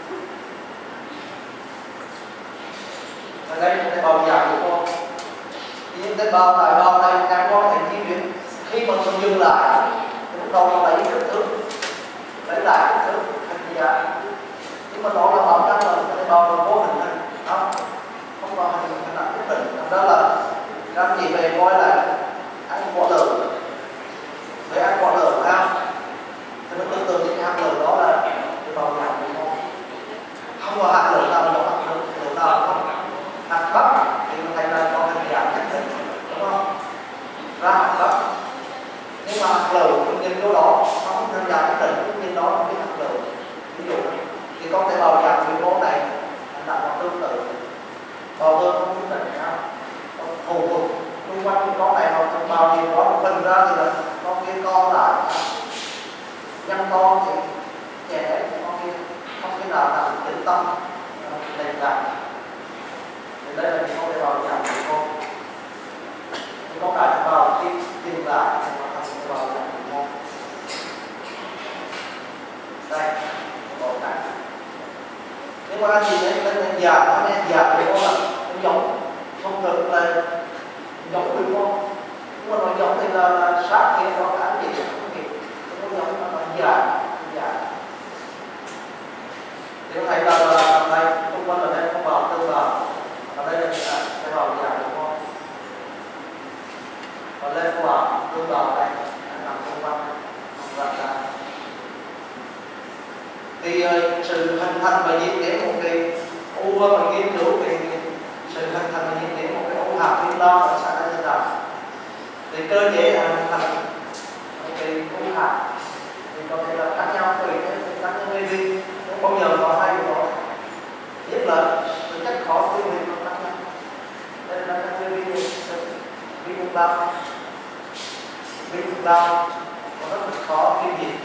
Ở đây những tế bào già của cô những tế bào đại bào này đang có thể di chuyển khi mà mình dừng lại thì lúc đầu nó lấy kích thước lấy lại kích thước hình dạng nhưng mà đó là bản chất là tế bào là vô hình này đó không có hình hình ảnh nhất định. Đó là các anh chị về coi lại ăn quả lợn với ăn quả lợn ha thì mình tương tự những hạt lợn đó là tế bào già của cô không có hạt lợn nào mà hạt lợn nào không hạt bắp thì nó thành ra có hình dạng nhất định đúng không ra hạt bắp nhưng mà hạt lợn mình nhìn chỗ đó nó không đơn giản nhất định mình nhìn đó là cái hạt lợn ví dụ thì con tế bào già của cô này là một tương tự bào tương không nhất định nhau phù thuộc xung quanh con này nó thành bào nhiều quá một phần ra thì là con kia con lại nhân con thì trẻ con kia không khi nào làm tĩnh tâm nền tảng. Thì đây là những con tế bào già của con. Những con đại tế bào khi tìm lại thì nó thành tế bào già của con. Đây, bộ này. Nhưng mà anh chị thấy cái già nó nghe già của con là nó giống không được là giống của con. Nhưng mà nó giống thì là, là sát kia nó cả gì không kịp. Nó giống nó là già, già. Thì nó thấy là là đây, xung quanh là đây không vào tương vào. Ở đây là cái bào già của con. Và lên vào tương vào đây, nằm xung quanh, nằm ra. Thì sự hình thành và diễn tiến một cái u và nghiên cứu về sự hình thành và diễn tiến một cái u hạt viêm lao ở xã Tân Trà. Thì cơ chế là hình thành một cái u hạt thì có thể là khác nhau tùy theo các nhân nguyên vi. Nhưng bao giờ có hai điều đó nhất là tính chất khó tiêu hủy nó khác nhau. Đây là các nhân nguyên vi vi khuẩn lao vi khuẩn lao nó rất là khó tiêu diệt.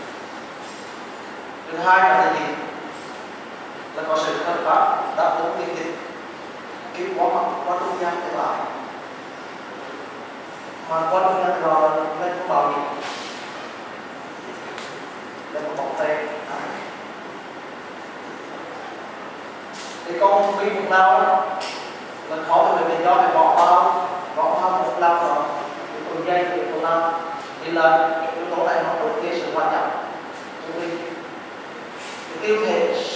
Thứ hai là gì? Là có sự khởi phát đáp ứng miễn dịch khi quá mặt quá trung gian tế bào mà quá trung gian tế bào lên có bào gì? Lên có bóng tê thì con vi khuẩn lao là khó bởi vì do phải bỏ vào bỏ vào một lao rồi cái tuần dây của tuần lao thì là yếu tố này nó đối với sự quan trọng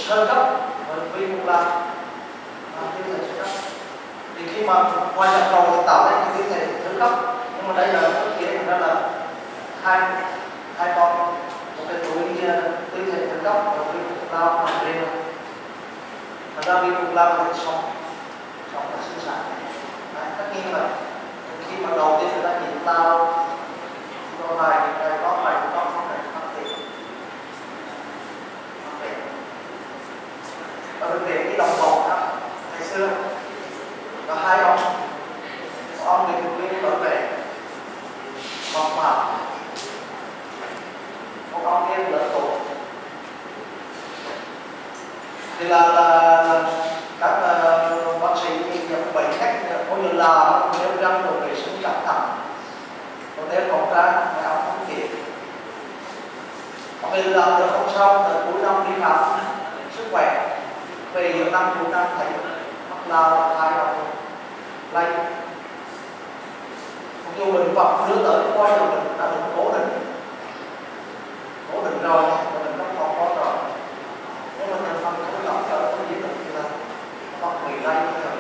sơ cấp với vi mục làm à, biến thể sơ cấp. Thì khi mà hòa nhập rồi thì tạo ra cái biến thể sơ cấp, nhưng mà đây là thực tế thành ra là hai hai con một cái túi biến thể sơ cấp và vi mục lao nằm trên rồi. Thành ra vi mục lao là sống sống là sinh sản. Đấy, tất nhiên là khi mà đầu tiên người ta nhìn lao có vài cái có vài con không thể phát triển và thực tế cái đồng hồ đó ngày xưa có hai ông ông thì thuộc viên trở về mọc mạc, một ông kia lớn tuổi thì là, là các uh, bác sĩ nhập bệnh cách có như là nếu răng rồi vệ sinh cẩn thận có đeo khẩu trang mà ông không kịp ông đi làm được không xong từ cuối năm đi khám sức khỏe về giữa năm cuối năm thấy mắc lao hai đầu lây mặc dù mình vật đưa tới qua giờ mình đã được cố định cố định rồi mà mình không còn có rồi nhưng mà thành phần không rõ cho cái gì được thì là nó bị lây rồi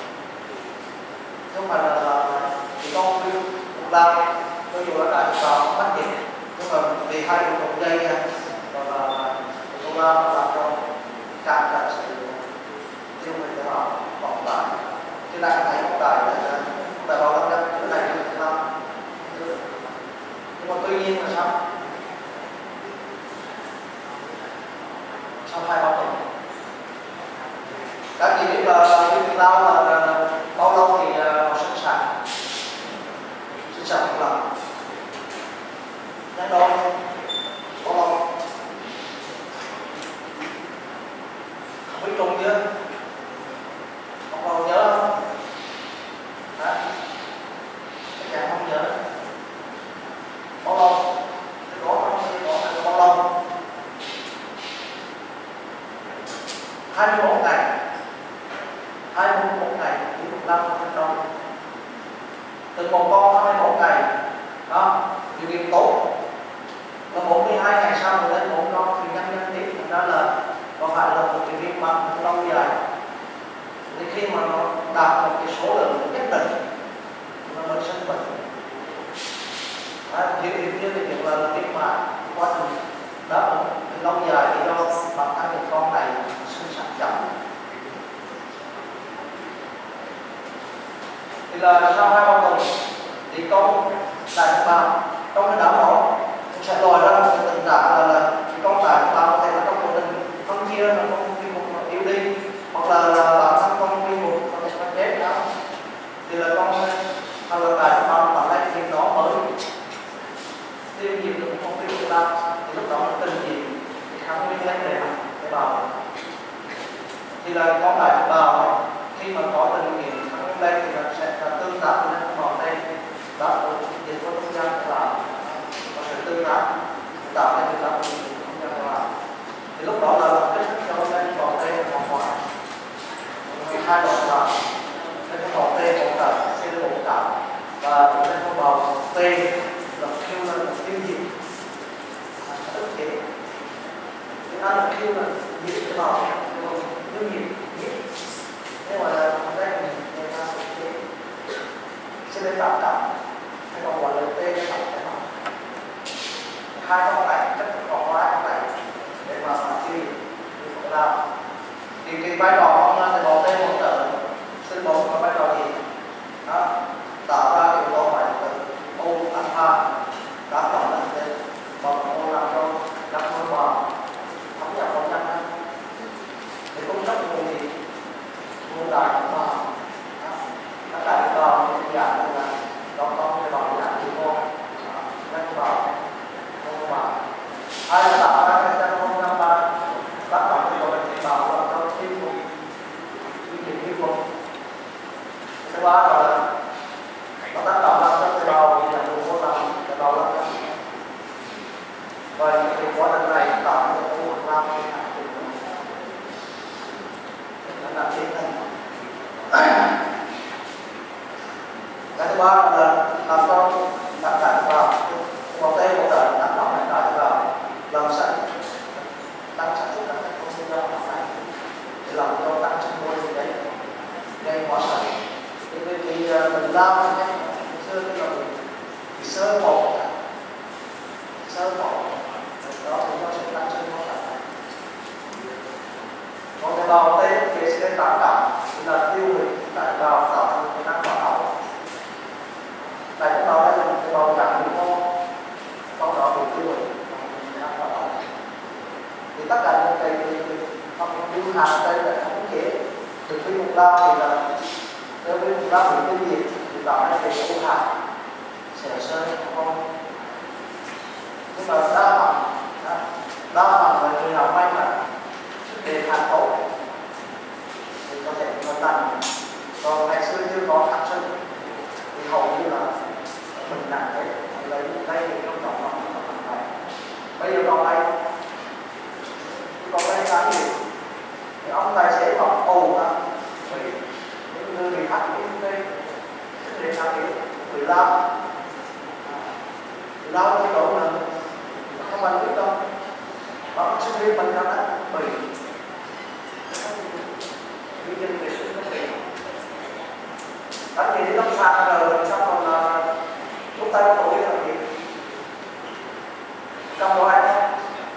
không phải là, là chỉ con viên một lao cho dù nó đại vào phát triển nhưng mà vì hai cái cột dây nha và là con lao nó làm cho càng càng sự tiêu mình cho họ vọng tải chứ đang thấy vọng tải là tại vào lâm lâm cái này là năm nhưng mà tuy nhiên là sao sau hai ba tuần các chị biết là cái việc lao là, là, là bao lâu thì họ uh, sinh sản sinh sản một lần nhanh đâu bao lâu không biết trùng chưa không còn nhớ không hả các bạn không nhớ bao lâu thì có không thì có là bao lâu hai mươi mốt ngày hai mươi mốt ngày thì một năm không đâu từ một con hai mươi mốt ngày đó điều kiện tốt là bốn mươi hai ngày sau rồi lên một con thì nhân nhân tiếp thành ra là có phải là một cái việc mà lâu dài thì khi mà nó đạt một cái số lượng nhất định nó mới sinh bệnh hiểu hiểu như cái việc là việc mà quá trình đó thì lâu dài thì do bản thân cái con này sinh sản chậm thì là sau hai ba tuần thì con đại bào trong cái đảo đó sẽ lòi ra một tình trạng là, là con đại bào có thể là trong quá trình phân chia là con vi mục nó yếu đi hoặc là, là bản thân con vi mục có thể nó chết đó thì là con hoặc là đại bào bản lại thì nó mới tiêu diệt được con vi mục ra thì lúc đó nó tình gì kháng nguyên lên để để bào thì là con đại bào khi mà có tình nghiệm kháng nguyên lên thì nó sẽ là tương tác với con bào đây đó là dịch của không gian là có sự tương tác tạo ra tương tác của không gian là thì lúc đó là kết thúc cho lên bào đây hoàn toàn hai đoạn là lên con bào T hỗ trợ C hỗ trợ và lên con bào T là kêu là tiêu diệt tức chế chúng ta là kêu là diệt cái bào tiêu diệt diệt nhưng mà ở đây mình người ta sẽ sẽ lên tạo tạo hay còn gọi là T để tạo tạo hai con này chất còn hai con này để mà chi thì làm thì cái vai trò của ông là bào T hỗ trợ sinh bột và vai trò gì đó tạo ra cái yếu tố phải từ O alpha đã tạo lên trên bằng O làm cho các mối bào thấm nhập vào nhanh hơn để cung cấp nguồn gì nguồn đại bào các đại bào dạng như là đó con cái bào dạng như con nhân bào con bào hai là tạo ra cái chân không năm ba tác động cái đồ bệnh bào là cho tim mục duy trì tim mục thứ ba là nó tác động làm cho cái bào thì là đủ vô làm cái bào làm cho và những cái quá trình này tạo ra cái nguồn làm cái hạt tình nó là tiến thân cái thứ ba là làm cho các đại bào một tay một đại tác động đại bào làm sạch tăng sản xuất các công ty do vì mình lao nhé, xưa cái là bị sơ bộ, sơ bộ, đó thì nó sẽ tăng sinh nó lại. Còn cái bào tê thì sẽ tạo cảm thì là tiêu hủy tại bào tạo thành cái năng bảo ảo. Tại cái bào đây là cái bào cảm bị ho, sau đó bị tiêu hủy cái năng bảo ảo. Thì tất cả những cái hoặc những hạt đây là không chế từ cái mục lao thì là đối với mục lao bị tiêu diệt thì tạo ra cái u hạt sẽ sơ không. Nhưng mà đa phần đa phần là người nào may mắn để kháng tốt thì có thể hoàn thành. Còn ngày xưa chưa có kháng sinh thì hầu như là mình nặng thế lấy đây thì không trọng lòng không này. Bây giờ còn đây còn đây là gì? Thì ông tài xế còn ồ ra vì những người bị hắt những đây để sao kiểu người lao người lao cái chỗ là không ăn biết đâu. Đó sinh viên mình ra đó bị nguyên nhân về sự nó bị đánh gì đi lâm sàng rồi xong còn là lúc tay tuổi là gì trong đó ai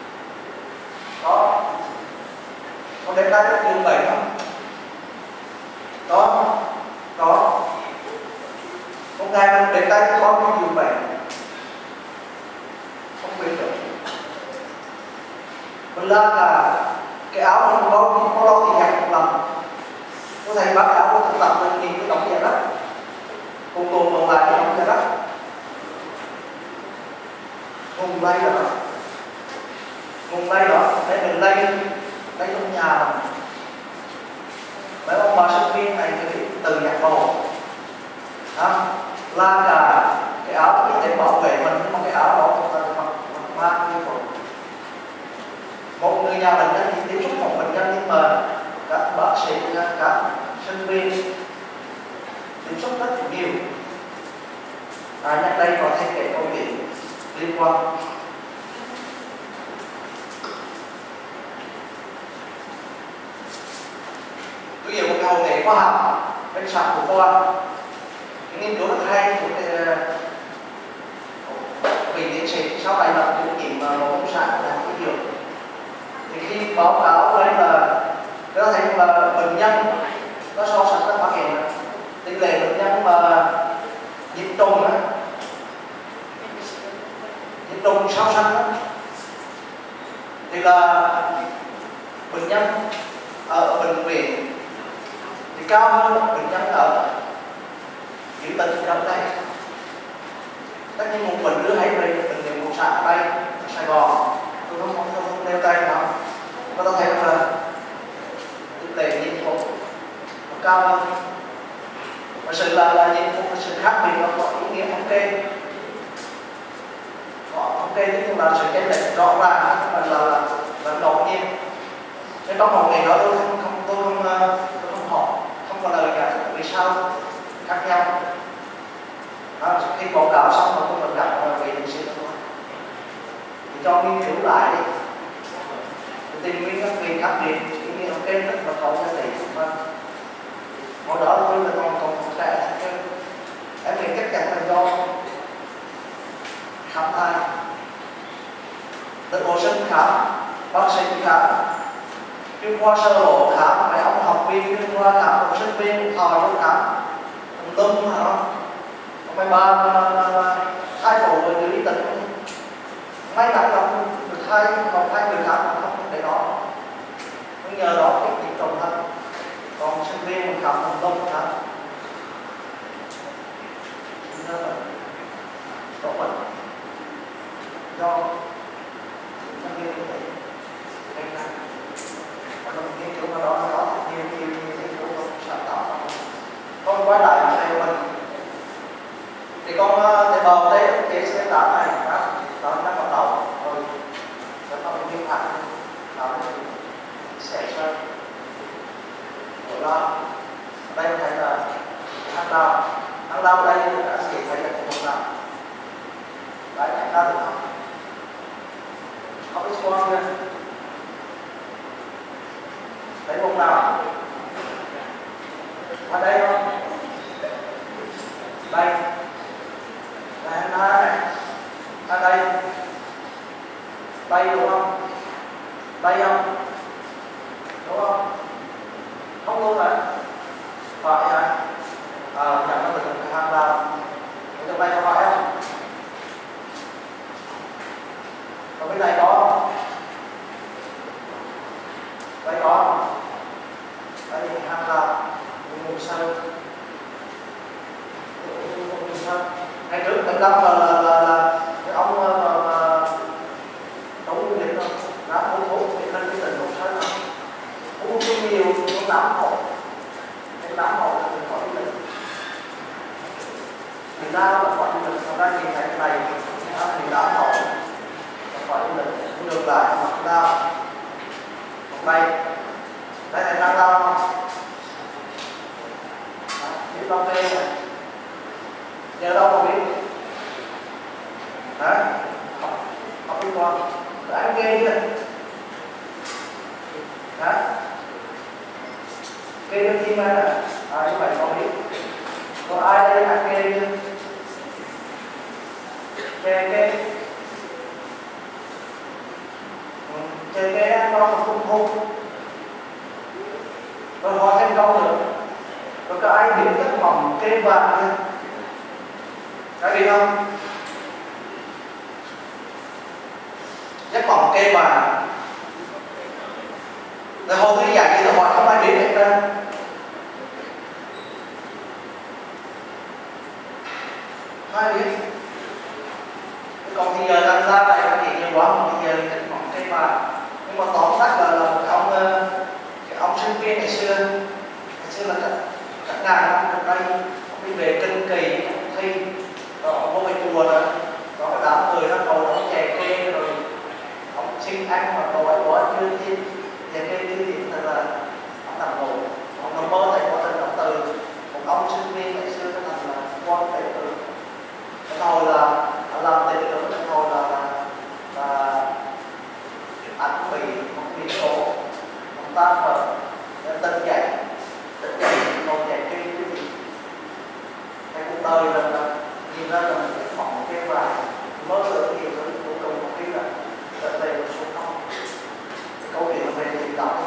đó còn đến đây rất nhiều bệnh không đó đó một ngày mình đến đây có bao nhiêu bệnh không biết được. Mình la là cái áo nó không có không có đâu thì nhặt một lần. Có thầy bác áo có thực tập lên nhìn cái tổng nhà đất cùng cùng còn lại cái tổng nhà đất vùng đây đó vùng đây đó đây mình đây đây trong nhà mà mấy ông bà sinh viên này thì từ nhặt đồ đó la cả cái áo có thể bảo vệ mình nhưng mà cái áo đó chúng ta mặc mang như vậy. Một người nhà bệnh nhân thì tiếp xúc một bệnh nhân nhưng mà các bác sĩ, các sinh viên tiếp xúc rất nhiều. À, nhắc đây có thể kể câu chuyện liên quan. Ví dụ một cái hội nghị khoa học bên sản của khoa, cái nghiên cứu rất hay của cái vị tiến sĩ sau này làm chủ nhiệm một công sản làm cái dược. Thì khi báo cáo đấy là có thấy là bệnh nhân có so sánh các phát hiện tỷ lệ bệnh nhân mà nhiễm trùng á, nhiễm trùng sau sanh á, thì là bệnh nhân ở bệnh viện thì cao hơn bệnh nhân ở những tỉnh gần đây. Tất nhiên một bệnh nữa hãy về bệnh viện Cộng sản ở đây ở Sài Gòn, tôi không không không nêu tay nào, mà tôi thấy là tỷ lệ nhiễm trùng nó cao hơn. Và sự là là nhiễm trùng sự khác biệt nó có ý nghĩa thống kê, có thống kê nhưng là sự chênh lệch rõ ràng mà là là là đột nhiên. Nên trong hội nghị đó tôi không không tôi không tôi không hỏi, không có lời cả vì sao khác nhau. Đó, khi báo cáo xong rồi tôi còn gặp về tiến sĩ thôi thì cho nghiên cứu lại đi, tìm nguyên các nguyên khác biệt, cái nguyên ok rất là có giá trị. Hồi đó tôi là còn còn trẻ em nghĩ chắc chắn là do khám thai, được bộ sinh khám, bác sĩ khám, chuyên khoa sơ lộ khám, mấy ông học viên chuyên khoa khám, một sinh viên thò trong khám, tùm lum hả? Mấy ba hai phụ người đi tỉnh may mắn là được hai còn hai người khác mà không để đó, nhưng nhờ đó cái nhiễm trùng hơn. Còn sinh viên mình khám thành công hả? Do là do bệnh do sinh viên như vậy nên là mình nghiên cứu mà đó nó có nhiều nhiều nhiều nghiên cứu không sáng tạo. Con quay lại này mình thì con tế bào T cái C tám này đó nó đã bắt đầu rồi nó có một viên hạt nó sẽ sơ rồi đó. Đây thấy là hàng đào hàng đào đây đã sẽ thấy là một nào đấy nhận ra được không? Không biết con nha, thấy một nào ở đây không? đây đây hai này à, đây đây đúng không, đây không, đúng không, không luôn đấy, phải này à, nhận nó từng hàng làm ở trong đây có phải không, còn bên này có không? Đây có, đây hàng làm mùng sân, mùng sân ngày trước tận lâm là là là, là cái ông mà mà đấu lịch đó đã hối thúc để lên cái tình mùng sân đó cũng không nhiều, cũng tám hộ, cái tám hộ là mình khỏi đi lịch, người ta là khỏi đi lịch, người ta nhìn thấy cái này thì tám hộ khỏi đi lịch, cũng được lại mặt ta, còn đây đây này đang lao không? Biết bao kê này nhờ đâu mà biết đấy, học đi con cứ ăn kê đi đấy, kê cho chim ai nè, à như vậy con biết, có ai đây ăn kê chưa? Kê kê kê kê ăn con mà không hôn rồi hỏi thêm câu nữa, rồi có ai biết cái vòng kê vàng chưa? Có biết không? Cái vòng kê vàng rồi hồi tôi đi dạy thì tôi hỏi không ai biết hết trơn, không ai biết. Còn thì giờ làm ra này cái gì nhiều quá, thì giờ cái vòng kê vàng, nhưng mà tóm tắt là, là một ông cái ông sinh viên ngày xưa ngày xưa là các các ngàn năm gần đây ông đi về kinh kỳ ông thi rồi ông vô cái chùa rồi có cái đám người nó ngồi ông chè kê rồi ông xin ăn mà đồ ấy quá chưa chi chè kê chưa thì thật là ông nằm ngồi ông nằm mơ thấy quá trình ông từ một ông sinh viên ngày xưa nó thành là quan đệ tử, cái hồi là ông làm đệ tử, cái hồi là là anh bị một biến số ông ta phật tỉnh dậy tỉnh dậy còn dạy kê cái gì cái cuộc đời là nhìn ra là cái phòng kê vài mơ tưởng nhiều thứ cuối cùng một khi là trở về một số không cái câu chuyện về thì đọc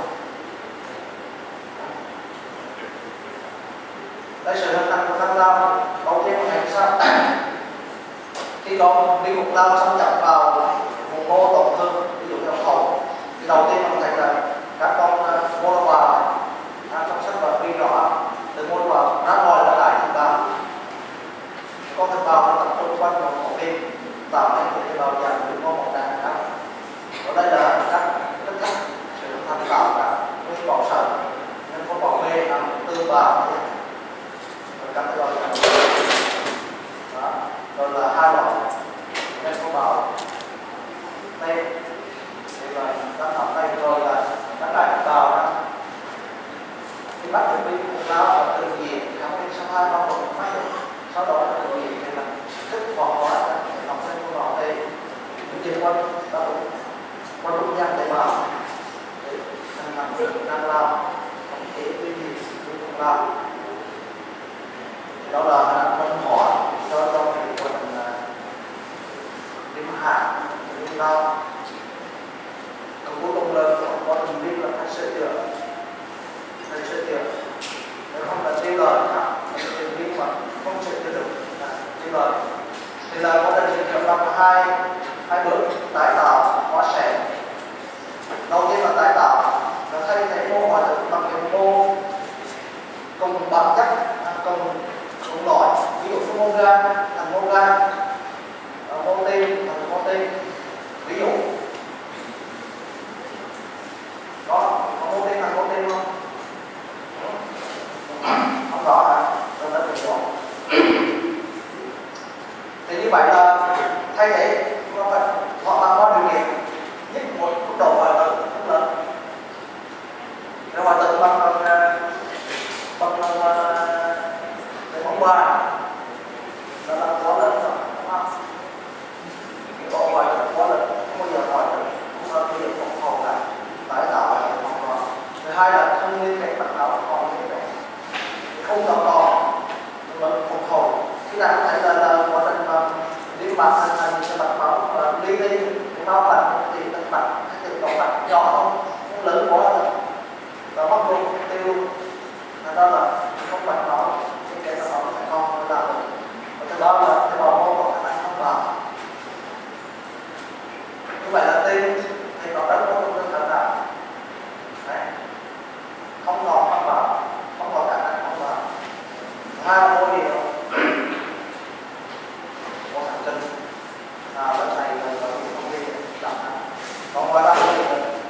đây sự hình thành của Tăng Lao đầu tiên là ngày sau khi con đi một lao xâm nhập vào vùng mô tổn thương, ví dụ như hậu thì đầu tiên mình thấy là các con mô vào trong sách vở ghi rõ từ mô vào ra ngoài ra lại thì báo con thực bào nó tập trung quanh một bộ phim tạo nên một cái bào dạng từ mô một đàn khác. Ở đây là các tất cả sự thành tạo cả nguyên bảo sở nên có bảo mê làm tư bào rồi các cái bào dạng đó, rồi là hai loại nên có bảo đây thì là các học đây rồi là các đại bào đó thì bắt được đi một lao và tự nhiên khám phá sau hai ba một mắt sau đó là tự nhiên thì là thức vỏ hóa để học lên của họ đây liên quan tới quan trung gian để bảo để thằng làm việc đang làm không thể duy trì sự không làm đó là văn hóa cho cho cái quần điểm hạ điểm lao còn cuối cùng là có tình biết là phải sửa chữa phải sửa chữa nếu không là tiêu lời cả tình biết mà không sửa chữa được tiêu lời thì là có thể sửa chữa bằng hai hai bước tái tạo hóa sẻ. Đầu tiên là tái tạo là thay thế mô hóa thực bằng cái mô cùng bản chất cùng cùng loại, ví dụ như mô gan thành mô gan, mô tim thành mô tim, ví dụ đó có mô tim thành mô tim không? Không rõ hả? Rồi nó được rõ. Thì như vậy là thay thế họ bằng qua điều kiện nhất một mức độ hoại tử rất lớn. Nếu hoại tử bằng bằng bằng cái bóng ba đó là quá lớn rồi, đúng không? Cái độ hoại tử quá lớn, không bao giờ hoại tử, không bao giờ phục hồi lại, tái tạo lại hoàn toàn. Thứ hai là không liên kết bắt đầu còn liên kết, không tạo còn, mà phục hồi. Khi bao bạch thì tận bạch thì còn bạch nhỏ không không lớn quá rồi và mất luôn tiêu luôn đó là không bạch nó thì cái nó không phải không làm được và thứ đó là cái bào mô còn khả năng không vào như vậy là tim thì còn rất có công năng khả năng đấy không còn không vào không còn khả năng không vào hai mối điều có hành tinh à lần này là có những công ty chậm còn qua đây thì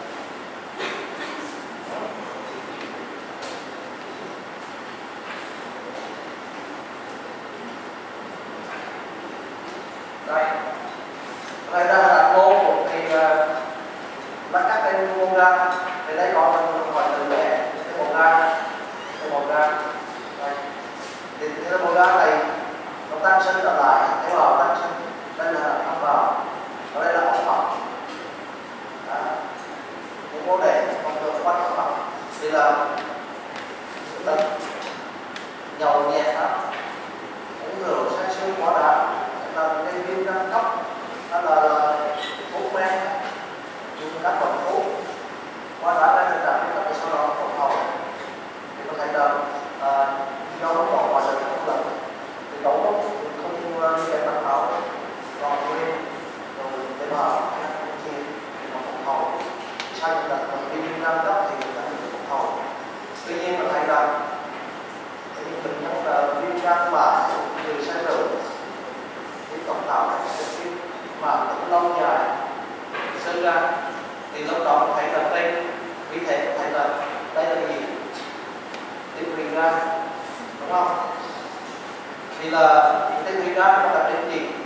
đây đây ra là cô thì bắt cắt lên môn ra thì đây có mình gọi từ vẽ cái môn ra cái môn ra đây thì cái môn ra này nó tăng sinh trở lại thế vào tăng sinh đây là ống vào và đây là ống vào những môn này còn được quan trọng vào thì là đất dầu nhẹ đó uống rượu say sưa quá đã là cái viêm gan cấp đó là thuốc men dùng các loại thuốc qua đã đang tình trạng cái sau đó phục hồi thì có thể là do nó còn ngoài được một lần thì đấu nó không như cái bản thảo còn nguyên rồi tế bào không chia thì nó phục hồi sai một lần mà viêm gan cấp thì người ta bị phục hồi tuy nhiên mà thấy rằng thì mình nói là viêm gan mà người say rượu thì tổng tạo thành cái viêm mà cũng lâu dài sơ gan thì lúc đó mình thấy là đây vì thế mình thấy là đây là gì tinh huy gan đúng không thì là tinh huy gan nó là cái gì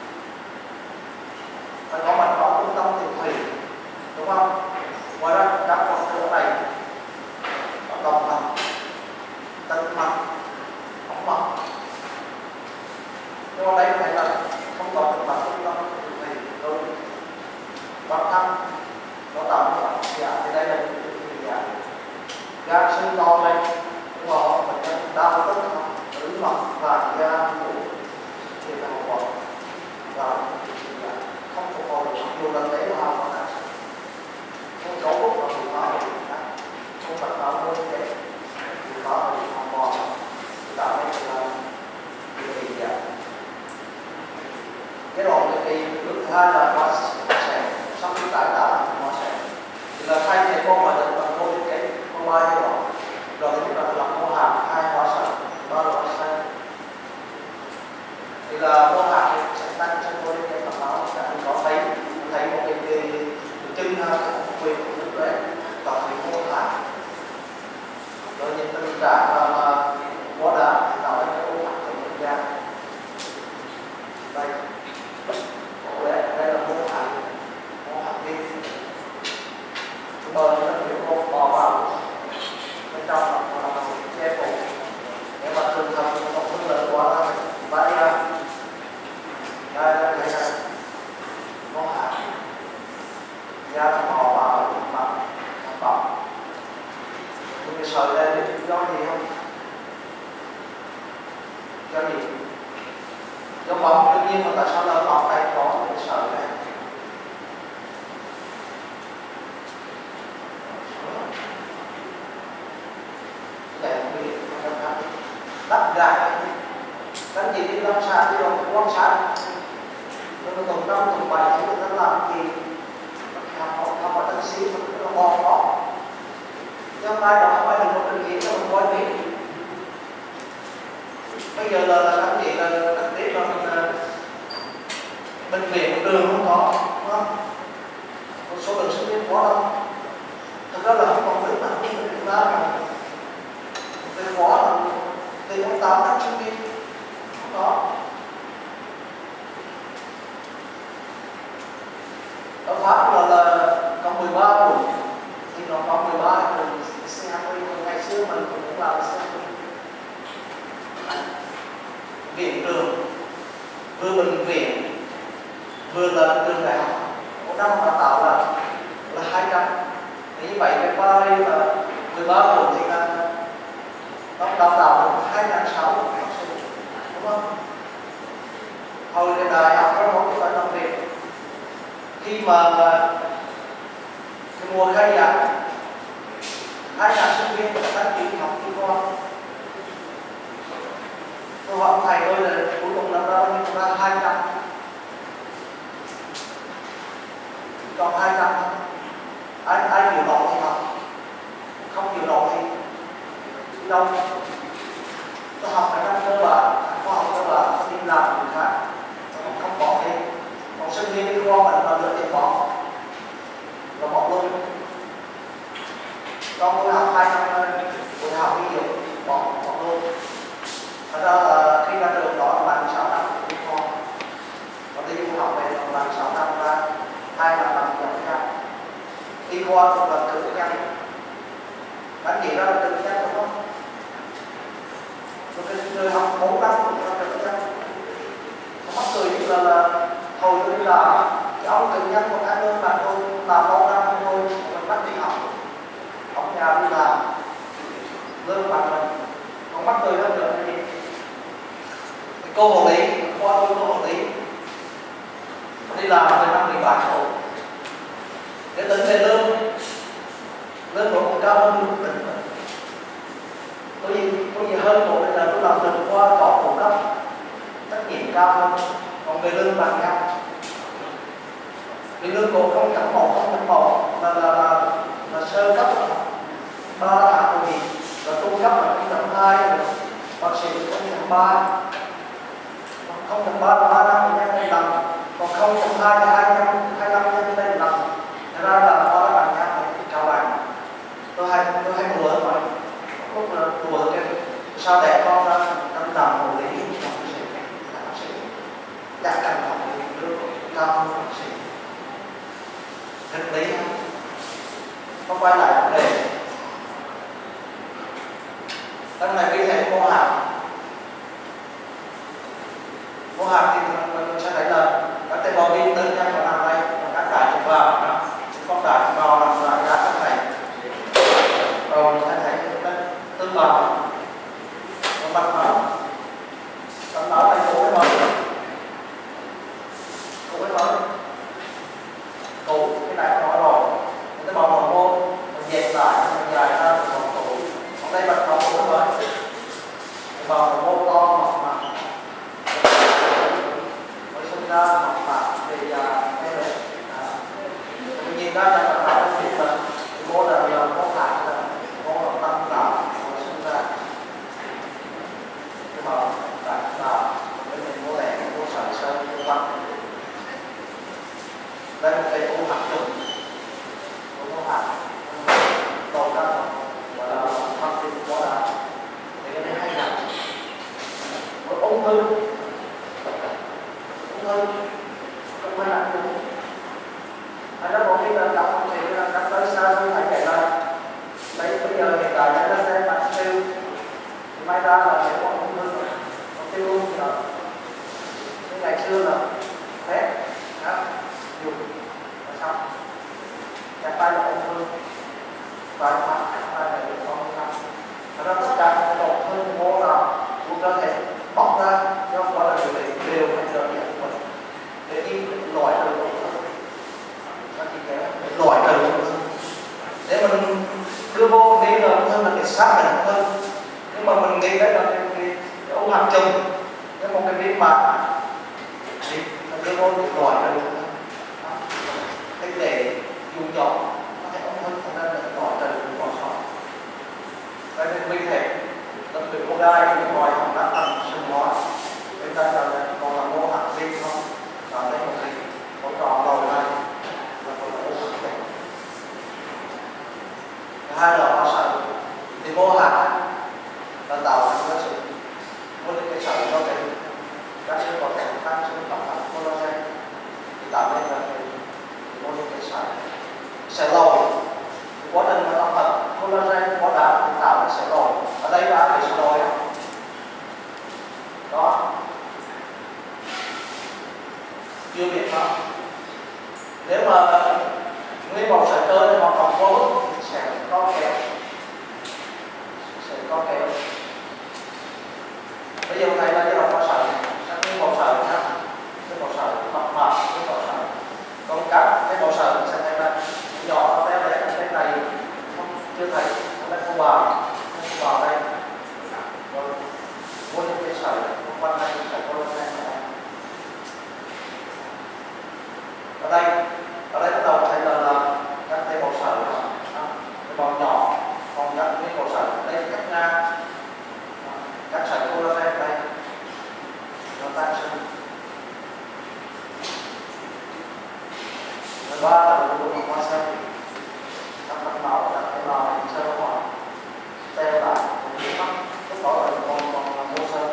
phải có mặt có trung tâm tinh huy đúng không ngoài ra các hoạt động này có đồng mặt tân mặt ống mặt nhưng mà đây phải là không có được mặt trung tâm tinh huy rồi bản thân nó tạo ra mặt dạ thì đây là những cái dạ gan sinh to lên nhưng mà bệnh nhân đau tức ứ mặt và da của thì là một vật và không phục hồi được dù là tế bào mà đã không cấu trúc và bị phá hủy không phải phá hủy thế bị phá hủy hoàn toàn thì tạo nên là bị dạ cái đoạn này thì bước thứ hai là nó sẽ sau khi tái tạo nó sẽ thì là thay thế mô mà được bằng mô cái mô ba như đó rồi thì chúng ta làm mô hạt hai hóa sản ba là hóa sản thì là mô hạt sẽ tăng trên mô cái mà nó sẽ có thấy thấy một cái cái chân ha cái quyền của nước đấy còn thì mô hạt rồi những tình trạng mà quá đá thì tạo ra cái mô hạt trong không gian đây đây đây là mô hạt mô hạt đi bờ nó kiểu một bò vào bên trong là một che phủ nếu mà trường hợp một phương lớn quá là bay ra đây là cái này mô hạt da nó họ vào mặt mặt bọc nhưng cái sợi đây là do gì không do gì do bóng đương nhiên mà tại sao nó bọc đây có cái sợi này đắp gạt cái gì đi lâm sàng đi đâu quan sát nhưng mà tổng năm tổng bảy thì người ta làm gì họ họ họ tân sĩ nó bò bò nhưng ai đó không ai được một cái gì nó không coi biết bây giờ là là cái gì là đặc biệt là mình bệnh viện đường không có đúng không một số bệnh sinh viên quá đâu thực ra là không còn biết nào nhưng mà chúng ta là cái quá là từ ông tám năm sinh viên không có ở Pháp là là có mười ba tuổi thì nó có mười ba tuổi xe hơi ngày xưa mình cũng làm xe hơi viện trường vừa bệnh viện vừa là trường đại học một năm đào tạo là là hai trăm thì như vậy cái ba đây là mười ba tuổi thì là nó đào tạo được hai ngàn sáu trăm học sinh đúng không? Hồi cái đại học nó không phải làm việc khi mà cái mùa khai giảng hai cả sinh viên đăng ký học đi qua, tôi hỏi thầy tôi là cuối cùng năm ra nhưng ra hai trăm, còn hai trăm ai ai chịu nổi thì học, không chịu nổi thì đi đâu. Tôi học cái năm cơ bản, khoa học cơ bản, tôi đi làm việc khác, không không bỏ đi. Còn sinh viên đi qua mình là lựa tiền bỏ, là bỏ luôn. Còn tôi học hai năm tôi học ví dụ bỏ bỏ luôn. Thật ra là khi ra trường đó là ba mươi sáu năm đi qua, còn đi du học về là ba mươi sáu năm ra hai là làm giảng viên. Đi qua cũng là cử nhân, bạn nghĩ ra là cử nhân đúng không? Rồi cái người học bốn năm cũng là cử nhân. Mắc cười như là, là hồi tôi đi làm cái ông cử nhân một tháng lương là tôi làm bao năm thôi, mình bắt đi học, ông nhà đi làm lương bằng mình. Còn mắc cười hơn nữa là gì? Cái cô hộ lý, qua tôi cô hộ lý đi làm về năm mười bảy hộ để tính về lương, lương của còn cao hơn lương của tỉnh. Có gì, có gì hơn của bây giờ tôi làm được qua có phụ cấp trách nhiệm cao hơn, còn về lương bằng nhau. Vì lương của không chậm một, không chậm một là, là, là, là sơ cấp ba tháng của mình, và trung cấp là không chậm hai, bác sĩ không chậm ba, không chậm ba là ba năm nhân lên lần, còn không chậm hai là hai năm, hai năm nhân lên lần. Thật ra là nó là bằng nhau thì cao bằng. Tôi hay tôi hay đùa mà lúc là đùa cái sao để con ra tâm tầm một lý học sĩ, học sĩ chắc cần học lý nước cao hơn học sĩ. Thực lý không quay lại vấn đề. Lần này cái thầy mô học mô học thì mình sẽ thấy là các tế bào vi tư nhân vào nằm đây, các đại thực vào con đại thực vào nằm lại ra các này, rồi mình sẽ thấy tương bào mặt máu, mặt máu này cổ với máu, cổ với máu, cổ cái này nó rồi, cái bào hormone môn, mình dẹp lại, mình dài ra một vòng cổ, còn đây mặt máu cổ với máu, cái bào hormone môn to mặt mặt, mới sinh ra mặt mặt thì đây này, mình nhìn ra là mặt máu thì là mô là là mô hạt là mô là tâm tạo, mới sinh ra. Mà đại là với mình mô lẻ, mô sản sơ, mô văn. Đây một cái u hạt trùng, mô hạt đầu ra gọi là văn tim quá đá. Thì cái này hay là một ung thư, ung thư không phải là đúng. Anh đãบอกlà đọc không thì là đọc tới sao tôi phải kể lại. Đấy bây giờ hiện tại chúng ta sẽ bắt siêu, thì may ra là sẽ có ung thư rồi. Tiêu luôn thì đó. Cái ngày xưa là phép đó, dùng là xong. Chặt tay là ung thư, vài mặt chặt tay là được không xong. Thật ra tất cả các tổn thương mô nào cũng có thể bóc ra do gọi là điều trị đều hay đơn giản của mình để đi loại trừ ung thư. Các chị kể loại trừ ung thư để mình đưa vô nghĩ là ung thư là để xác định ung thư, nhưng mà mình nghĩ đấy là cái cái ung hạt trùng, cái một cái viêm mạc thì mình đưa vô thì loại ra được. Thế để dùng chọn nó thấy ung thư thành ra là loại ra được còn sót. Đây là vi thể đặc biệt con gai thì ngoài hỏng đã thành sinh hóa, bên đây là còn là mô hạt viêm không, và đây một cái có tròn đầu này là còn là ung hạt trùng. Hai là hóa sợi thì mô hạt là tạo thành các sự một cái sợi có thể các sự có thể tăng sự tạo thành collagen thì tạo nên là một cái sợi sợi lồi. Quá trình mà tạo thành collagen quá đá thì tạo nên sợi lồi. Ở đây là cái sợi lồi đó, chưa biết đó. Nếu mà nguyên một sợi cơ thì họ còn vô thì sẽ có kéo, sẽ có kéo. Bây giờ thầy là cái đầu có sợi, cái màu sợi khác, cái màu sợi mập mạp, cái màu sợi con cắt, cái ba là độ của hoa sen. Các bạn bảo đặt cái lò hình sơ hoa teo lại cũng bị mắc, lúc đó là còn còn là mô sơ.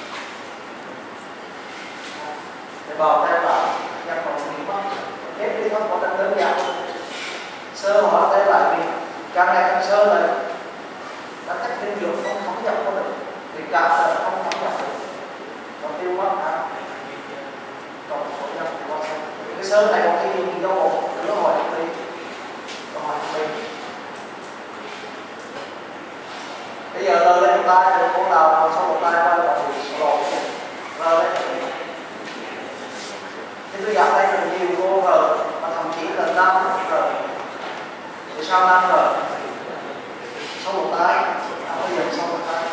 Để bào teo lại nhập còn bị mắc, ép đi thôi có đơn đơn giản. Sơ hóa teo lại vì càng ngày càng sơ này, các cách dinh dưỡng không thấm nhập có được, vì càng sơ không thấm nhập được, còn tiêu mất hả? Còn số nhập thì hoa sen. Cái sơ này có khi dùng đâu một nó hỏi đi, nó hỏi đi. Bây giờ lơ lên tay rồi cô nào sau một tay quay vào thì sổ lộ lơ lên. Thế tôi gặp đây là nhiều cô rồi mà thậm chí là năm rồi, thì sau năm rồi sau một tay, à, bây giờ sau một tay.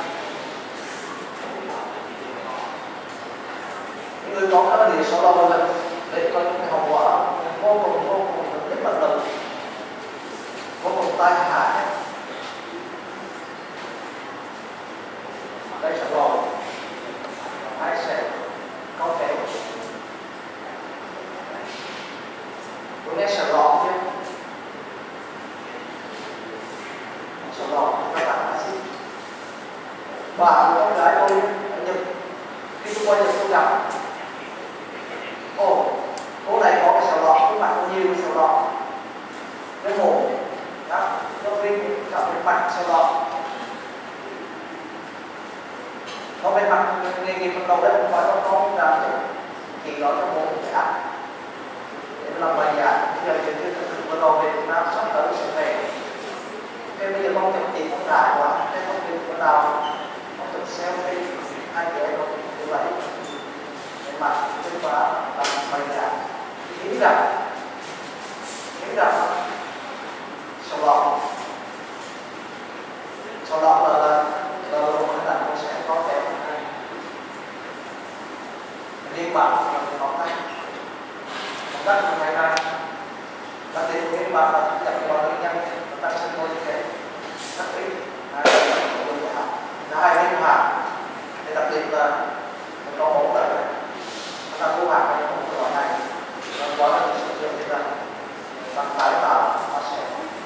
Những người có cái thì sổ lộ lên để có những cái hậu quả vô cùng vô cùng rất là lớn, vô cùng tai hại. Đây sẽ rồi ai sẽ có thể tôi nghe sẽ rõ chứ sẽ rõ các bạn đã xin bà con gái tôi ở Nhật, khi tôi quay Nhật tôi gặp ồ cô này có cái sẹo đỏ, cái mặt có nhiều cái sẹo đỏ, cái mổ đó nó vinh gặp cái mặt sẹo đỏ. Có bên mặt nghề nghiệp ban đầu đấy không phải có con làm chứ thì đó cho bố phải ăn để làm bài giảng. Bây giờ chuyện như thực ban đầu về Việt Nam sắp tới sẽ về, cái bây giờ con chụp tiền không đại quá, cái công việc ban đầu con chụp selfie hai trẻ con như vậy để mặt kết quả làm bài giảng nghĩ rằng nghĩ rằng sau đó sau đó là là là là con sẽ có thể liên bản là có tay một cách như thế này đặc biệt của liên bản là nhập vào nguyên nhân ta sẽ có những cái đặc biệt là hai liên hoàn thì đặc biệt là một có hỗ trợ ta cố gắng hay không cái loại này nó có là sự kiện như là bằng tái tạo nó sẽ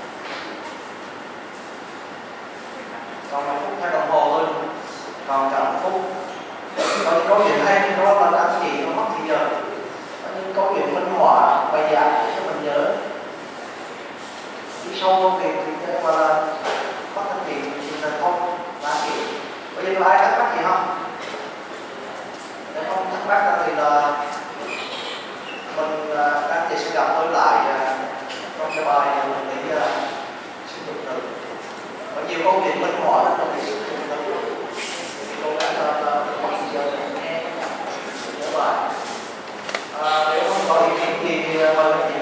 còn một phút hai đồng hồ thôi, còn cả một phút. Còn những câu chuyện hay đó là làm gì nó mất thì giờ, có những câu chuyện minh họa bài giảng cho mình nhớ đi sâu thì thì mà là có thực hiện thì là không là gì. Bây giờ có ai thắc mắc gì không? Nếu không thắc mắc ra thì là mình anh chị sẽ gặp tôi lại trong cái bài mình nghĩ là sinh dục nữ. Có nhiều câu chuyện minh họa trong cái sinh dục nữ thì tôi đã là mất giờ nghe nhớ bài. Nếu không có ý kiến thì mời